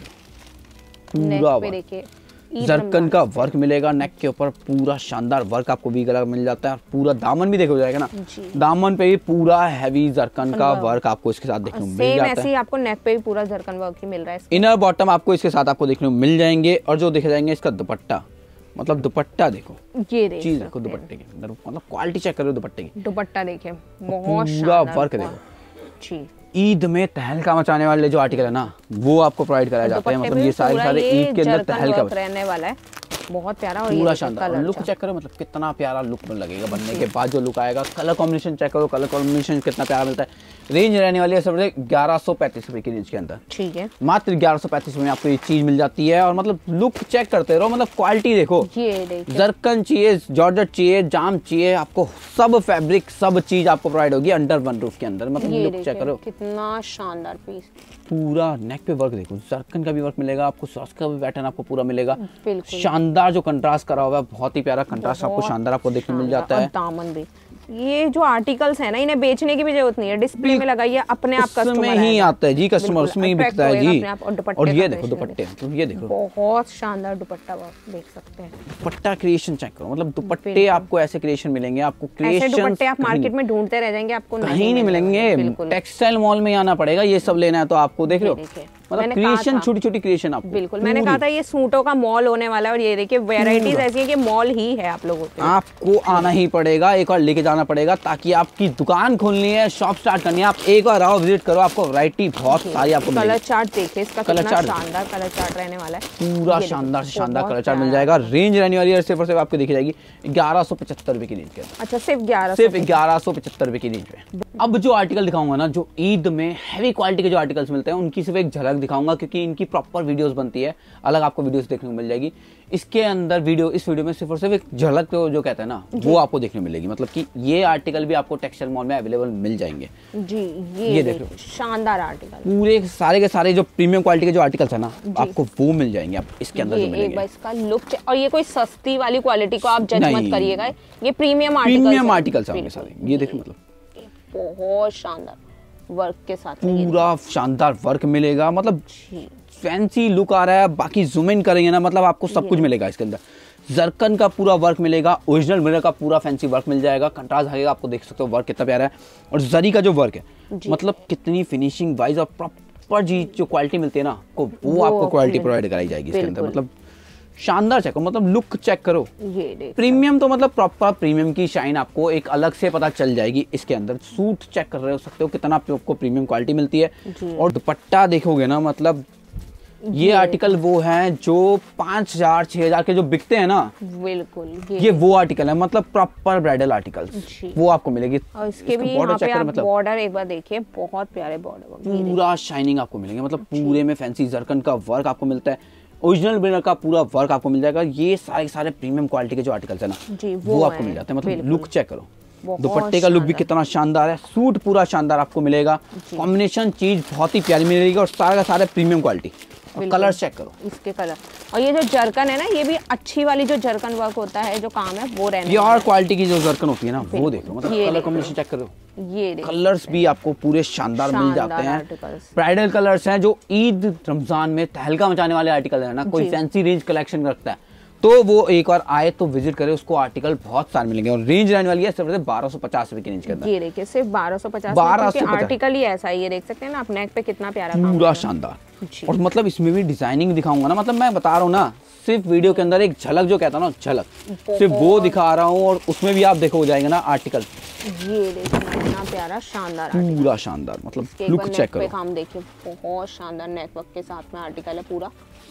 [SPEAKER 2] पूरा
[SPEAKER 1] देखिए
[SPEAKER 2] जरकन का वर्क मिलेगा नेक के ऊपर, पूरा शानदार वर्क आपको भी गला मिल जाता है। और पूरा दामन भी देखो जाएगा ना, दामन पे भी पूरा हैवी जरकन का वर्क आपको इसके साथ देखने को मिल जाता है।
[SPEAKER 1] ऐसे ही आपको नेक पे भी पूरा जरकन वर्क ही मिल रहा है।
[SPEAKER 2] इनर बॉटम आपको इसके साथ आपको देखने को मिल जाएंगे। और जो देखे जाएंगे इसका दुपट्टा, मतलब दुपट्टा देखो,
[SPEAKER 1] ये देखो
[SPEAKER 2] चीज देखो दुपट्टे के अंदर, मतलब क्वालिटी चेक करो दुपट्टे की,
[SPEAKER 1] दुपट्टा देखिए बहुत
[SPEAKER 2] पूरा वर्क देखो
[SPEAKER 1] जी।
[SPEAKER 2] ईद में तहलका मचाने वाले जो आर्टिकल है ना वो आपको प्रोवाइड कराए जाते हैं। मतलब ये सारे ईद के अंदर तहलका
[SPEAKER 1] रहने वाला है, बहुत प्यारा। और
[SPEAKER 2] पूरा शानदार लुक चेक करो, मतलब कितना प्यारा लुक लगेगा बनने के बाद जो लुक आएगा। कलर कॉम्बिनेशन चेक करो, कलर कॉम्बिनेशन कितना प्यारा मिलता है। रेंज रहने वाली है सब 1135 रुपए की रेंज के अंदर,
[SPEAKER 1] ठीक है,
[SPEAKER 2] मात्र 1135 में आपको ये चीज मिल जाती है। और मतलब लुक चेक करते रहो, मतलब क्वालिटी देखो, जरकन चाहिए, जॉर्जेट चाहिए, जाम चाहिए, आपको सब फैब्रिक सब चीज आपको प्रोवाइड होगी अंडर वन रूफ के अंदर। मतलब लुक चेक करो
[SPEAKER 1] कितना शानदार पीस,
[SPEAKER 2] पूरा नेक पे वर्क देखो, जरकन का भी वर्क मिलेगा आपको, सॉस का भी पैटर्न आपको पूरा मिलेगा। शानदार जो कंट्रास्ट करा हुआ है, बहुत ही प्यारा कंट्रास्ट आपको शानदार आपको देखने मिल जाता है।
[SPEAKER 1] दामन भी, ये जो आर्टिकल्स है ना, इन्हें बेचने की भी जरूरत नहीं है, डिस्प्ले में लगाइए, अपने आप
[SPEAKER 2] कस्टमर ही आता है जी, कस्टमर उसमें ही बिकता है जी। और ये देखो दुपट्टे, तो ये देखो
[SPEAKER 1] बहुत शानदार दुपट्टा देख सकते हैं।
[SPEAKER 2] दुपट्टा क्रिएशन चेक करो, मतलब दुपट्टे आपको ऐसे क्रिएशन मिलेंगे, आपको क्रिएशन
[SPEAKER 1] दुपट्टे आप मार्केट में ढूंढते रह जाएंगे, आपको
[SPEAKER 2] कहीं नहीं मिलेंगे। टेक्सटाइल मॉल में आना पड़ेगा ये सब लेना है तो आपको। देख रहे हो मतलब क्रिएशन, छोटी छोटी क्रिएशन आपको।
[SPEAKER 1] बिल्कुल, मैंने कहा था ये सूटों का मॉल होने वाला है और ये देखिए वैरायटीज ऐसी है कि मॉल ही है आप लोगों के।
[SPEAKER 2] आपको आना ही पड़ेगा, एक बार लेके जाना पड़ेगा, ताकि आपकी दुकान खोलनी है, शॉप स्टार्ट करनी है, आप एक बार आओ, विजिट करो, आपको वैरायटी बहुत सारी आपको मिलेगी।
[SPEAKER 1] कलर चार्ट देखिए इसका, कितना शानदार कलर चार्ट रहने वाला है,
[SPEAKER 2] पूरा शानदार से शानदार कलर चार्ट मिल जाएगा। रेंज रहने वाली है सिर्फ और सिर्फ आपको देखी जाएगी 1175 रुपए की रेंज के।
[SPEAKER 1] अच्छा, सिर्फ
[SPEAKER 2] 1175 रुपए की रेंज में। अब जो आर्टिकल दिखाऊंगा ना, जो ईद में हैवी क्वालिटी के जो आर्टिकल्स मिलते हैं, उनकी सिर्फ एक झलक दिखाऊंगा, क्योंकि इनकी प्रॉपर वीडियोस बनती है, अलग आपको वीडियोस देखने को मिल जाएगी। इसके अंदर इस वीडियो में सिर्फ और सिर्फ एक झलक जो कहते हैं ना, वो आपको देखने मिलेगी। मतलब कि ये आर्टिकल भी आपको टेक्सटाइल मॉल में अवेलेबल मिल जाएंगे
[SPEAKER 1] जी। ये देख लो, शानदार आर्टिकल,
[SPEAKER 2] पूरे सारे के सारे जो प्रीमियम क्वालिटी के जो आर्टिकल्स है ना, आपको वो मिल जाएंगे। आप इसके अंदर जो मिलेंगे,
[SPEAKER 1] एक बार इसका लुक, और ये कोई सस्ती वाली क्वालिटी को आप जज मत करिएगा, ये प्रीमियम
[SPEAKER 2] आर्टिकल्स हैं सारे। ये देखो, मतलब
[SPEAKER 1] बहुत शानदार वर्क के साथ
[SPEAKER 2] पूरा शानदार वर्क मिलेगा, मतलब फैंसी लुक आ रहा है। बाकी जूम इन करेंगे ना, मतलब आपको सब कुछ मिलेगा इसके अंदर। जरकन का पूरा वर्क मिलेगा, ओरिजिनल मिरर का पूरा फैंसी वर्क मिल जाएगा, कंट्रास्ट आएगा, आपको देख सकते हो वर्क कितना प्यारा है। और जरी का जो वर्क है, मतलब कितनी फिनिशिंग वाइज और प्रॉपर जी जो क्वालिटी मिलती है ना, वो आपको क्वालिटी प्रोवाइड कराई जाएगी इसके अंदर। मतलब शानदार चेक करो, मतलब लुक चेक करो,
[SPEAKER 1] ये
[SPEAKER 2] प्रीमियम तो मतलब प्रॉपर प्रीमियम की शाइन आपको एक अलग से पता चल जाएगी इसके अंदर। सूट चेक कर रहे हो सकते हो कितना आपको प्रीमियम क्वालिटी मिलती है। और दुपट्टा देखोगे ना, मतलब ये आर्टिकल वो है जो 5000 6000 के जो बिकते हैं ना,
[SPEAKER 1] बिल्कुल
[SPEAKER 2] ये वो आर्टिकल है, मतलब प्रॉपर ब्राइडल आर्टिकल्स वो आपको मिलेगी।
[SPEAKER 1] और इसके भी यहाँ पे आप बॉर्डर एक बार देखिए, बहुत प्यारे बॉर्डर,
[SPEAKER 2] पूरा शाइनिंग आपको मिलेंगे। मतलब पूरे में फैंसी जरकन का वर्क आपको मिलता है, ओरिजिनल मिरर का पूरा वर्क आपको मिल जाएगा। ये सारे प्रीमियम क्वालिटी के जो आर्टिकल्स है ना, वो आपको मिल जाते हैं। मतलब लुक चेक करो, दुपट्टे का लुक भी कितना शानदार है, सूट पूरा शानदार आपको मिलेगा, कॉम्बिनेशन चीज बहुत ही प्यारी मिलेगी, और सारा का सारा प्रीमियम क्वालिटी। कलर चेक करो
[SPEAKER 1] इसके कलर, और ये जो जरकन है ना, ये भी अच्छी वाली जो जरकन वर्क होता है, जो काम है वो रहने
[SPEAKER 2] प्योर क्वालिटी की जो जरकन होती है ना, वो देखो। मतलब कलर कॉम्बिनेशन चेक करो,
[SPEAKER 1] ये
[SPEAKER 2] कलर्स भी आपको पूरे शानदार मिल जाते हैं। ब्राइडल कलर्स हैं, जो ईद रमजान में तहलका मचाने वाले आर्टिकल है ना, कोई फैंसी रेंज कलेक्शन रखता है तो वो एक बार आए तो विजिट करे, उसको आर्टिकल बहुत सारे मिलेंगे। और रेंज रहने वाली है सिर्फ 1250 रुपए की रेंज के अंदर।
[SPEAKER 1] ये देखिए सिर्फ 1250 आर्टिकल ही ऐसा है, ये देख सकते हैं ना आप, नेक पे कितना प्यारा
[SPEAKER 2] पूरा शानदार। और मतलब इसमें भी डिजाइनिंग दिखाऊंगा ना, मतलब मैं बता रहा हूँ ना, सिर्फ वीडियो के अंदर एक झलक जो कहता ना, झलक सिर्फ वो दिखा रहा हूँ, और उसमें भी आप देखो हो जाएगा ना आर्टिकल।
[SPEAKER 1] ये देखिए कितना प्यारा शानदार,
[SPEAKER 2] पूरा शानदार, मतलब लुक चेक करो,
[SPEAKER 1] काम देखिए, बहुत शानदार नेटवर्क के साथ में आर्टिकल है। पूरा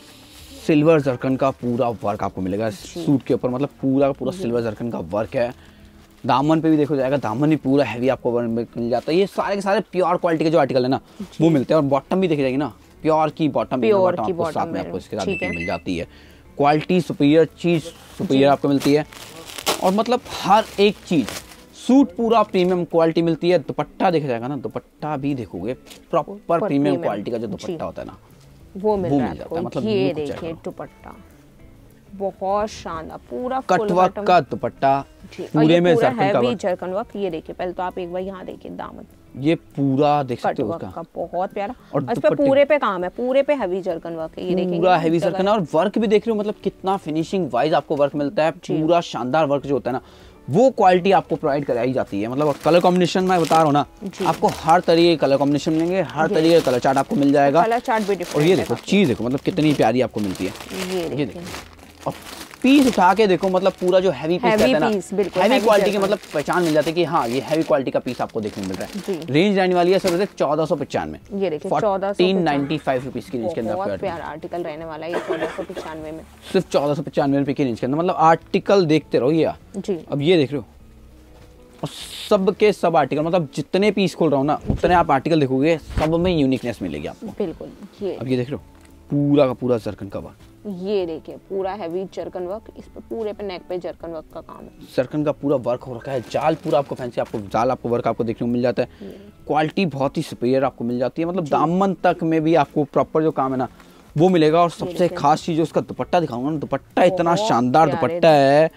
[SPEAKER 2] सिल्वर जरकन का पूरा वर्क आपको मिलेगा सूट के ऊपर, मतलब पूरा पूरा सिल्वर जरकन का वर्क है। दामन पे भी देखो जाएगा, दामन भी पूरा हैवी आपको मिल जाता है। ये सारे के सारे प्योर क्वालिटी के जो आर्टिकल है ना, वो मिलते हैं। और बॉटम भी देखी जाएगी ना, प्योर की बॉटम आपको साथ में आपको इसके साथ मिल जाती है। क्वालिटी सुपीरियर, चीज सुपीरियर आपको मिलती है। और मतलब हर एक चीज, सूट पूरा प्रीमियम क्वालिटी मिलती है। दुपट्टा देखा जाएगा ना, दुपट्टा भी देखोगे प्रॉपर प्रीमियम क्वालिटी का जो दुपट्टा होता है ना,
[SPEAKER 1] वो मिल जाता है। मतलब ये देखिए दुपट्टा बहुत शानदार, पूरा
[SPEAKER 2] कटवर्क का दुपट्टा, पूरे में
[SPEAKER 1] जरकन वर्क। ये देखिए पहले तो आप एक बार यहाँ देखिए दामन,
[SPEAKER 2] ये पूरा देख सकते हो उसका,
[SPEAKER 1] बहुत प्यारा। और इस पे पूरे पे काम है, पूरे पे हैवी जरकन वर्क है, ये देखिए
[SPEAKER 2] पूरा हैवी जरकन। और वर्क भी देख रहे हो, मतलब कितना फिनिशिंग वाइज आपको वर्क मिलता है। पूरा शानदार वर्क जो होता है ना, वो क्वालिटी आपको प्रोवाइड कराई जाती है। मतलब कलर कॉम्बिनेशन मैं बता रहा हूँ ना, आपको हर तरीके के कलर कॉम्बिनेशन मिलेंगे, हर तरीके का कलर चार्ट आपको मिल जाएगा।
[SPEAKER 1] कलर चार्ट भी डिफरेंट।
[SPEAKER 2] और ये देखो चीज देखो, मतलब कितनी प्यारी आपको मिलती है। ये देखो, और पीस उठा के देखो, मतलब पूरा जो हैवी पीस रहता है ना, हैवी क्वालिटी की मतलब पहचान मिल जाती है कि हाँ ये हैवी क्वालिटी का पीस आपको देखने मिल रहा है। रेंज रहने वाली है सर 1495।
[SPEAKER 1] ये देखिए
[SPEAKER 2] 1495 रुपीज की रेंज के अंदर
[SPEAKER 1] बहुत प्यारा आर्टिकल रहने वाला है ये 1495 में,
[SPEAKER 2] सिर्फ 1495 रुपए की रेंज के अंदर। मतलब आर्टिकल देखते रहो ये जी। अब ये देख रहे हो, और सब के सब आर्टिकल, मतलब जितने पीस खोल रहा हूँ ना, उतने आप आर्टिकल देखोगे, सब में यूनिकनेस मिलेगी आपको।
[SPEAKER 1] बिल्कुल। ये
[SPEAKER 2] अब ये देख रहे हो, पूरा का पूरा जरकन का वर्क,
[SPEAKER 1] ये देखिए पूरा हैवी जरकन वर्क, इस पे पूरे पे नेक पे जरकन वर्क का काम है।
[SPEAKER 2] जरकन का पूरा वर्क हो रखा है, जाल पूरा आपको फैंसी, आपको जाल आपको वर्क आपको देखने को मिल जाता है। क्वालिटी बहुत ही सुपीरियर आपको मिल जाती है। मतलब दामन तक में भी आपको प्रॉपर जो काम है ना, वो मिलेगा। और सबसे खास चीज उसका दुपट्टा दिखाऊंगा ना, दुपट्टा इतना शानदार दुपट्टा है,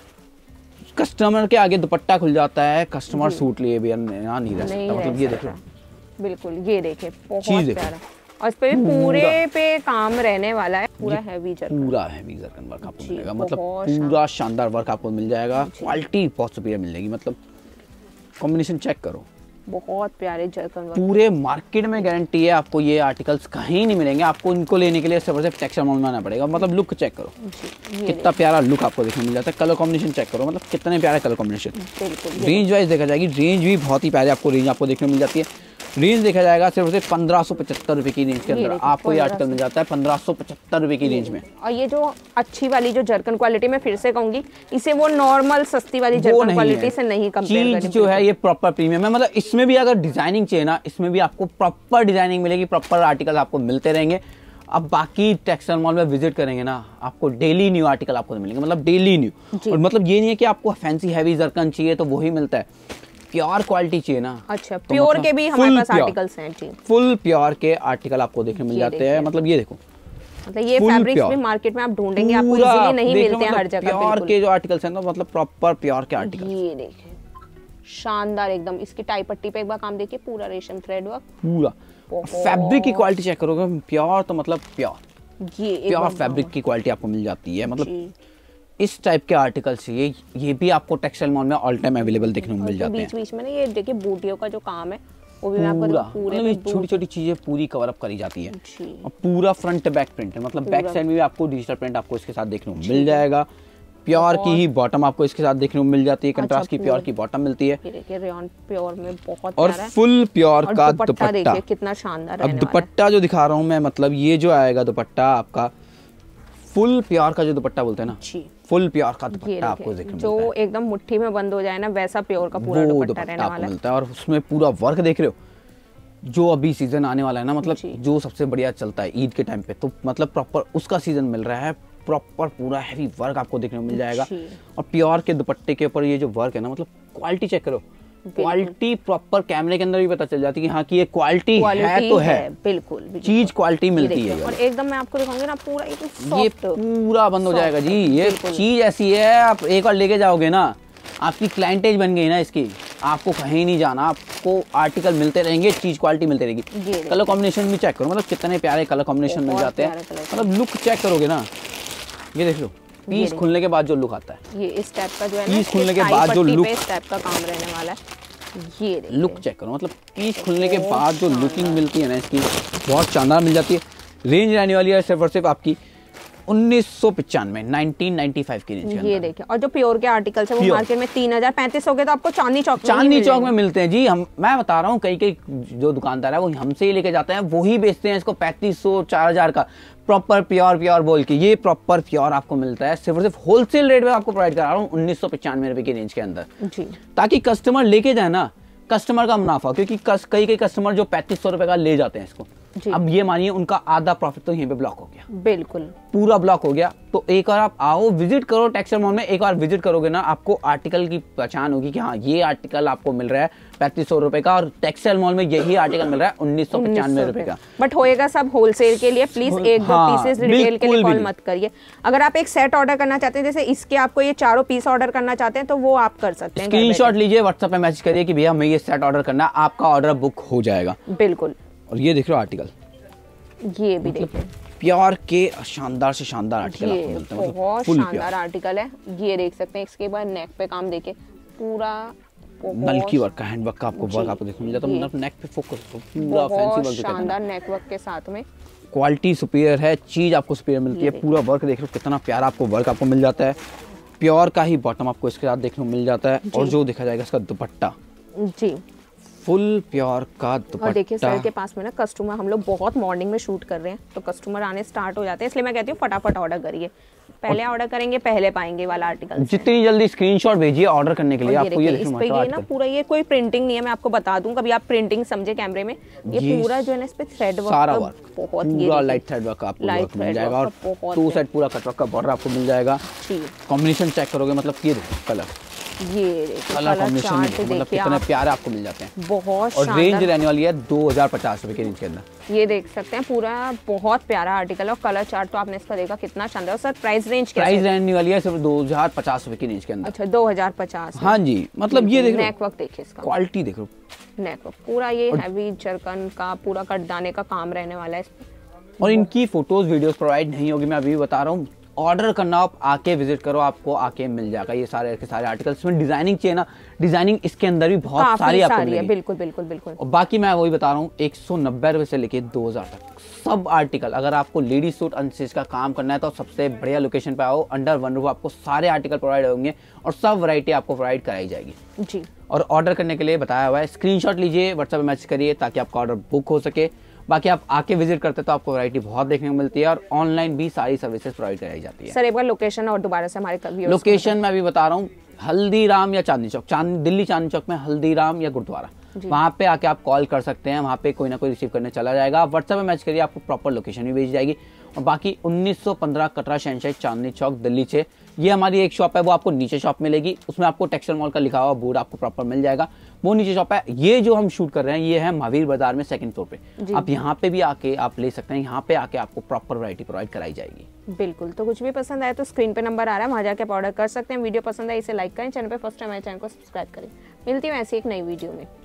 [SPEAKER 2] कस्टमर के आगे दुपट्टा खुल जाता है, कस्टमर सूट लिए भी नहीं रह सकता। मतलब ये देखो,
[SPEAKER 1] बिल्कुल ये देखिए बहुत प्यारा। और इस पे भी पूरे पे काम रहने वाला है, पूरा हैवी जरकन,
[SPEAKER 2] पूरा हैवी जरकन वर्क आपको मिलेगा। मतलब पूरा शानदार वर्क आपको मिल जाएगा, क्वालिटी बहुत सुपीरियर मिल जाएगी। मतलब कॉम्बिनेशन चेक करो,
[SPEAKER 1] बहुत प्यारे जरकन वर्क।
[SPEAKER 2] पूरे मार्केट में गारंटी है आपको ये आर्टिकल्स कहीं नहीं मिलेंगे, आपको इनको लेने के लिए सिर्फ टेक्सटाइल मॉल में आना पड़ेगा। मतलब लुक चेक करो, कितना प्यारा लुक आपको देखने मिल जाता है। कलर कॉम्बिनेशन चेक करो, मतलब कितने प्यारे कलर कॉम्बिनेशन। रेंज वाइज देखा जाएगी, रेंज भी बहुत ही प्यारे आपको रेंज आपको देखने मिल जाती है। रेंज देखा जाएगा सिर्फ 1575 रुपए की रेंज के अंदर आपको ये आर्टिकल मिल जाता है, 1575 रुपए की रेंज में।
[SPEAKER 1] और ये जो अच्छी वाली जो जरकन क्वालिटी में फिर से कहूंगी, इसे वो नॉर्मल सस्ती वाली जरकन क्वालिटी से नहीं कंपेयर करें।
[SPEAKER 2] चीज जो है ये प्रॉपर प्रीमियम है, मतलब इसमें भी अगर डिजाइनिंग चाहिए ना, इसमें भी आपको प्रॉपर डिजाइनिंग मिलेगी, प्रॉपर आर्टिकल आपको मिलते रहेंगे। अब बाकी टेक्सटाइल मॉल में विजिट करेंगे ना, आपको डेली न्यू आर्टिकल आपको मिलेंगे, मतलब डेली न्यू। और मतलब ये नहीं है कि आपको फैंसी हैवी जरकन चाहिए तो वही मिलता है, प्योर क्वालिटी चाहिए ना।
[SPEAKER 1] अच्छा, तो प्योर के भी हमारे पास आर्टिकल्स हैं जी,
[SPEAKER 2] फुल प्योर के आर्टिकल आपको देखने मिल जाते हैं। मतलब ये देखो,
[SPEAKER 1] मतलब ये फैब्रिक्स भी मार्केट में आप ढूंढेंगे आपको इजीली नहीं मिलते हैं हर जगह।
[SPEAKER 2] प्योर के जो आर्टिकल्स हैं तो मतलब प्रॉपर प्योर के आर्टिकल।
[SPEAKER 1] ये देखिए शानदार एकदम, इसकी टाई पट्टी पे एक बार काम देखिए, पूरा रेशम थ्रेड वर्क,
[SPEAKER 2] पूरा फैब्रिक की क्वालिटी चेक करोगे, प्योर तो मतलब प्योर,
[SPEAKER 1] ये
[SPEAKER 2] प्योर फैब्रिक की क्वालिटी आपको मिल जाती है। मतलब इस टाइप के आर्टिकल्स चाहिए, ये भी आपको टेक्सटाइल मॉल में ऑल टाइम अवेलेबल देखने को मिल जाते हैं।
[SPEAKER 1] बीच बीच में ना ये देखिए बूटियों का जो काम है वो भी आपको पूरे
[SPEAKER 2] छोटी छोटी चीजें पूरी कवर अप करी जाती है। और पूरा फ्रंट बैक प्रिंट है, मतलब बैक साइड में भी आपको डिजिटल प्रिंट आपको इसके साथ देखने को मिल जाएगा। प्योर की ही बॉटम आपको इसके साथ देखने को मिल जाती है, कंट्रास्ट की प्योर की बॉटम मिलती है।
[SPEAKER 1] ये देखिए रेयन प्योर में बहुत
[SPEAKER 2] और फुल प्योर का दुपट्टा
[SPEAKER 1] देखिए कितना शानदार है।
[SPEAKER 2] अब दुपट्टा जो दिखा रहा हूँ मैं, मतलब ये जो आएगा दुपट्टा आपका फुल प्योर का जो दुपट्टा बोलते हैं ना, फुल प्योर का दुपट्टा आपको देखने को मिलता है,
[SPEAKER 1] जो एकदम मुट्ठी में बंद हो जाए ना, वैसा प्योर का पूरा दुपट्टा रहने वाला
[SPEAKER 2] है। और उसमें पूरा वर्क देख रहे हो, जो अभी सीजन आने वाला है ना, मतलब जो सबसे बढ़िया चलता है ईद के टाइम पे, तो मतलब प्रॉपर उसका सीजन मिल रहा है। प्रॉपर पूरा हैवी वर्क आपको देखने को मिल जाएगा। और प्योर के दुपट्टे के ऊपर ये जो वर्क है ना, मतलब क्वालिटी चेक करो, क्वालिटी प्रॉपर कैमरे के अंदर भी पता चल जाती है कि हाँ कि ये क्वालिटी है तो है, बिल्कुल चीज क्वालिटी मिलती है।
[SPEAKER 1] और एकदम मैं आपको दिखाऊंगी ना, पूरा
[SPEAKER 2] ये पूरा बंद हो जाएगा जी। ये चीज ऐसी है, आप एक बार लेके जाओगे ना, आपकी क्लाइंटेज बन गई ना इसकी, आपको कहीं नहीं जाना, आपको आर्टिकल मिलते रहेंगे, चीज क्वालिटी मिलती रहेगी। कलर कॉम्बिनेशन भी चेक करो, मतलब कितने प्यारे कलर कॉम्बिनेशन मिल जाते हैं। मतलब लुक चेक करोगे ना, ये देख लो पीस खुलने के बाद जो लुक आता है,
[SPEAKER 1] ये इस टाइप का जो है ना,
[SPEAKER 2] पीस खुलने के बाद जो लुक,
[SPEAKER 1] इस टाइप का काम रहने वाला है। ये
[SPEAKER 2] लुक चेक करो, मतलब पीस खुलने के बाद जो लुकिंग मिलती है ना इसकी, बहुत शानदार मिल जाती है। रेंज रहने वाली है सिर्फ और सिर्फ आपकी 1995 की रेंज के अंदर।
[SPEAKER 1] ये देखिए, और जो प्योर के आर्टिकल्स है वो मार्केट में 3035 के तो आपको चांदनी चौक
[SPEAKER 2] में मिलते हैं जी। मैं बता रहा हूँ, कई जो दुकानदार है वो हमसे ही लेके जाते हैं, वही बेचते हैं इसको 3500 4000 का, प्रॉपर प्योर बोल के। ये प्रॉपर प्योर आपको मिलता है सिर्फ होलसेल रेट में आपको प्रोवाइड करा रहा हूँ 1995 रुपए की रेंज के अंदर जी, ताकि कस्टमर लेके जाए ना, कस्टमर का मुनाफा, क्योंकि कई कस्टमर जो 3500 रुपए का ले जाते हैं इसको, अब ये मानिए उनका आधा प्रॉफिट तो यहीं पे ब्लॉक हो गया, बिल्कुल पूरा ब्लॉक हो गया। तो एक बार आप आओ, विजिट करो टेक्सटाइल मॉल में, एक बार विजिट करोगे ना, आपको आर्टिकल की पहचान होगी कि हाँ ये आर्टिकल आपको मिल रहा है 3500 रुपए का, और टेक्सटाइल मॉल में यही आर्टिकल मिल रहा है 1995 रुपए का।
[SPEAKER 1] बट होएगा सब होलसेल के लिए, प्लीज एक दो पीसेस रिटेल के लिए कॉल मत करिए। अगर आप एक सेट ऑर्डर करना चाहते हैं, जैसे इसके आपको ये चारों पीस ऑर्डर करना चाहते हैं, तो वो आप कर सकते हैं।
[SPEAKER 2] स्क्रीनशॉट लीजिए, व्हाट्सएप पे मैसेज करिए कि भैया हमें ये सेट ऑर्डर करना है, आपका ऑर्डर बुक हो जाएगा।
[SPEAKER 1] बिल्कुल।
[SPEAKER 2] और ये देख रहे हो आर्टिकल,
[SPEAKER 1] ये भी देखिए
[SPEAKER 2] प्योर के शानदार से शानदार आर्टिकल आपको मिलता है,
[SPEAKER 1] बहुत शानदार आर्टिकल है। ये देख सकते हैं, इसके बाद नेक पे काम देखिए, पूरा
[SPEAKER 2] नलकी वर्क का, हैंड वर्क का आपको वर्क आपको देखने मिल जाता है, मतलब नेक पे फोकस, पूरा फैंसी वर्क,
[SPEAKER 1] शानदार नेक वर्क के साथ में
[SPEAKER 2] क्वालिटी सुपीरियर है, चीज आपको सुपीरियर मिलती है। पूरा वर्क देख लो कितना प्यारा आपको वर्क आपको मिल जाता है। प्योर का ही बॉटम आपको इसके साथ देखने को मिल जाता है, और जो देखा जाएगा इसका दुपट्टा जी, फुल प्योर का दुपट्टा।
[SPEAKER 1] और देखिए सर के पास में ना कस्टमर, हम लोग बहुत मॉर्निंग में शूट कर रहे हैं, तो कस्टमर आने स्टार्ट हो जाते हैं, इसलिए मैं कहती हूँ फटाफट ऑर्डर करिए, पहले ऑर्डर करेंगे पहले पाएंगे वाला आर्टिकल।
[SPEAKER 2] जितनी जल्दी स्क्रीनशॉट भेजिए ऑर्डर करने के लिए। आपको ये
[SPEAKER 1] इस पे ये ना पूरा, ये कोई प्रिंटिंग नहीं है, मैं आपको बता दूं, कभी आप प्रिंटिंग समझे कैमरे में, ये पूरा जो है ना इस पे थ्रेड वर्क,
[SPEAKER 2] सारा वर्क
[SPEAKER 1] बहुत
[SPEAKER 2] पूरा लाइट थ्रेड वर्क आपको मिल जाएगा, और टू साइड पूरा कट वर्क का बॉर्डर आपको मिल जाएगा। कॉम्बिनेशन चेक करोगे, मतलब ये देखो कलर,
[SPEAKER 1] ये
[SPEAKER 2] कलर कॉम्बिनेशन मतलब कितने प्यारे आपको मिल जाते हैं,
[SPEAKER 1] बहुत।
[SPEAKER 2] और रेंज रहने वाली है 2050 रुपए की रेंज के अंदर।
[SPEAKER 1] ये देख सकते हैं, पूरा बहुत प्यारा आर्टिकल है, और कलर चार्ट तो आपने इसका देखा कितना शानदार। सर प्राइस रेंज क्या है?
[SPEAKER 2] प्राइस रहने वाली है सिर्फ 2050 रुपए की रेंज के अंदर।
[SPEAKER 1] अच्छा 2050।
[SPEAKER 2] हाँ जी, मतलब ये देखो
[SPEAKER 1] नेक वर्क देखिए, इसका
[SPEAKER 2] क्वालिटी देखो,
[SPEAKER 1] नेक वर्क पूरा ये हैवी जरकन का पूरा कटदाने का काम रहने वाला है इसमें।
[SPEAKER 2] और इनकी फोटोज वीडियोस प्रोवाइड नहीं होगी, मैं अभी बता रहा हूँ, ऑर्डर करना आप आके विजिट करो, आपको आके मिल जाएगा ये सारे के सारे आर्टिकल्स में। डिजाइनिंग चाहिए ना, डिजाइनिंग इसके अंदर भी बहुत सारी आपको मिलेगी।
[SPEAKER 1] बिल्कुल बिल्कुल बिल्कुल।
[SPEAKER 2] और बाकी मैं वही बता रहा हूँ 190 रुपए से लेके 2000 तक सब आर्टिकल। अगर आपको लेडी सूट अनस्टिच का काम करना है तो सबसे बढ़िया लोकेशन पे आओ, अंडर वन रूफ आपको सारे आर्टिकल प्रोवाइड होंगे और सब वैरायटी आपको प्रोवाइड कराई जाएगी
[SPEAKER 1] जी।
[SPEAKER 2] और ऑर्डर करने के लिए बताया हुआ है, स्क्रीनशॉट लीजिए, व्हाट्सएप पे मैसेज करिए ताकि आपका ऑर्डर बुक हो सके। बाकी आप आके विजिट करते तो आपको वैरायटी बहुत देखने को मिलती है और ऑनलाइन भी सारी सर्विसेज प्रोवाइड कराई जाती है।
[SPEAKER 1] सर एक बार लोकेशन और दोबारा से हमारे
[SPEAKER 2] लोकेशन मैं अभी बता रहा हूँ, हल्दीराम या चांदनी चौक, दिल्ली चांदनी चौक में हल्दीराम या गुरुद्वारा, वहां पे आके आप कॉल कर सकते हैं, वहां पे कोई ना कोई रिसीव करने चला जाएगा। आप व्हाट्सएप में मैसेज करिए, आपको प्रॉपर लोकेशन भी भेज जाएगी। और बाकी 1915 कटरा शहनशाही चांदनी चौक दिल्ली से ये हमारी एक शॉप है, वो आपको नीचे शॉप मिलेगी, उसमें आपको टेक्सटाइल मॉल का लिखा हुआ बोर्ड आपको प्रॉपर मिल जाएगा, वो नीचे शॉप है। ये जो हम शूट कर रहे हैं ये है महावीर बाजार में सेकंड फ्लोर पे, आप यहाँ पे भी आके आप ले सकते हैं, यहाँ पे आके आपको प्रॉपर वैरायटी प्रोवाइड कराई जाएगी।
[SPEAKER 1] बिल्कुल, तो कुछ भी पसंद आए तो स्क्रीन पे नंबर आ रहा है, वहाँ जाके आप ऑर्डर कर सकते हैं। वीडियो पसंद आए इसे लाइक करें, चैनल पे फर्स्ट टाइम हमारे चैनल को सब्सक्राइब करें। मिलती हूँ ऐसी एक नई वीडियो में।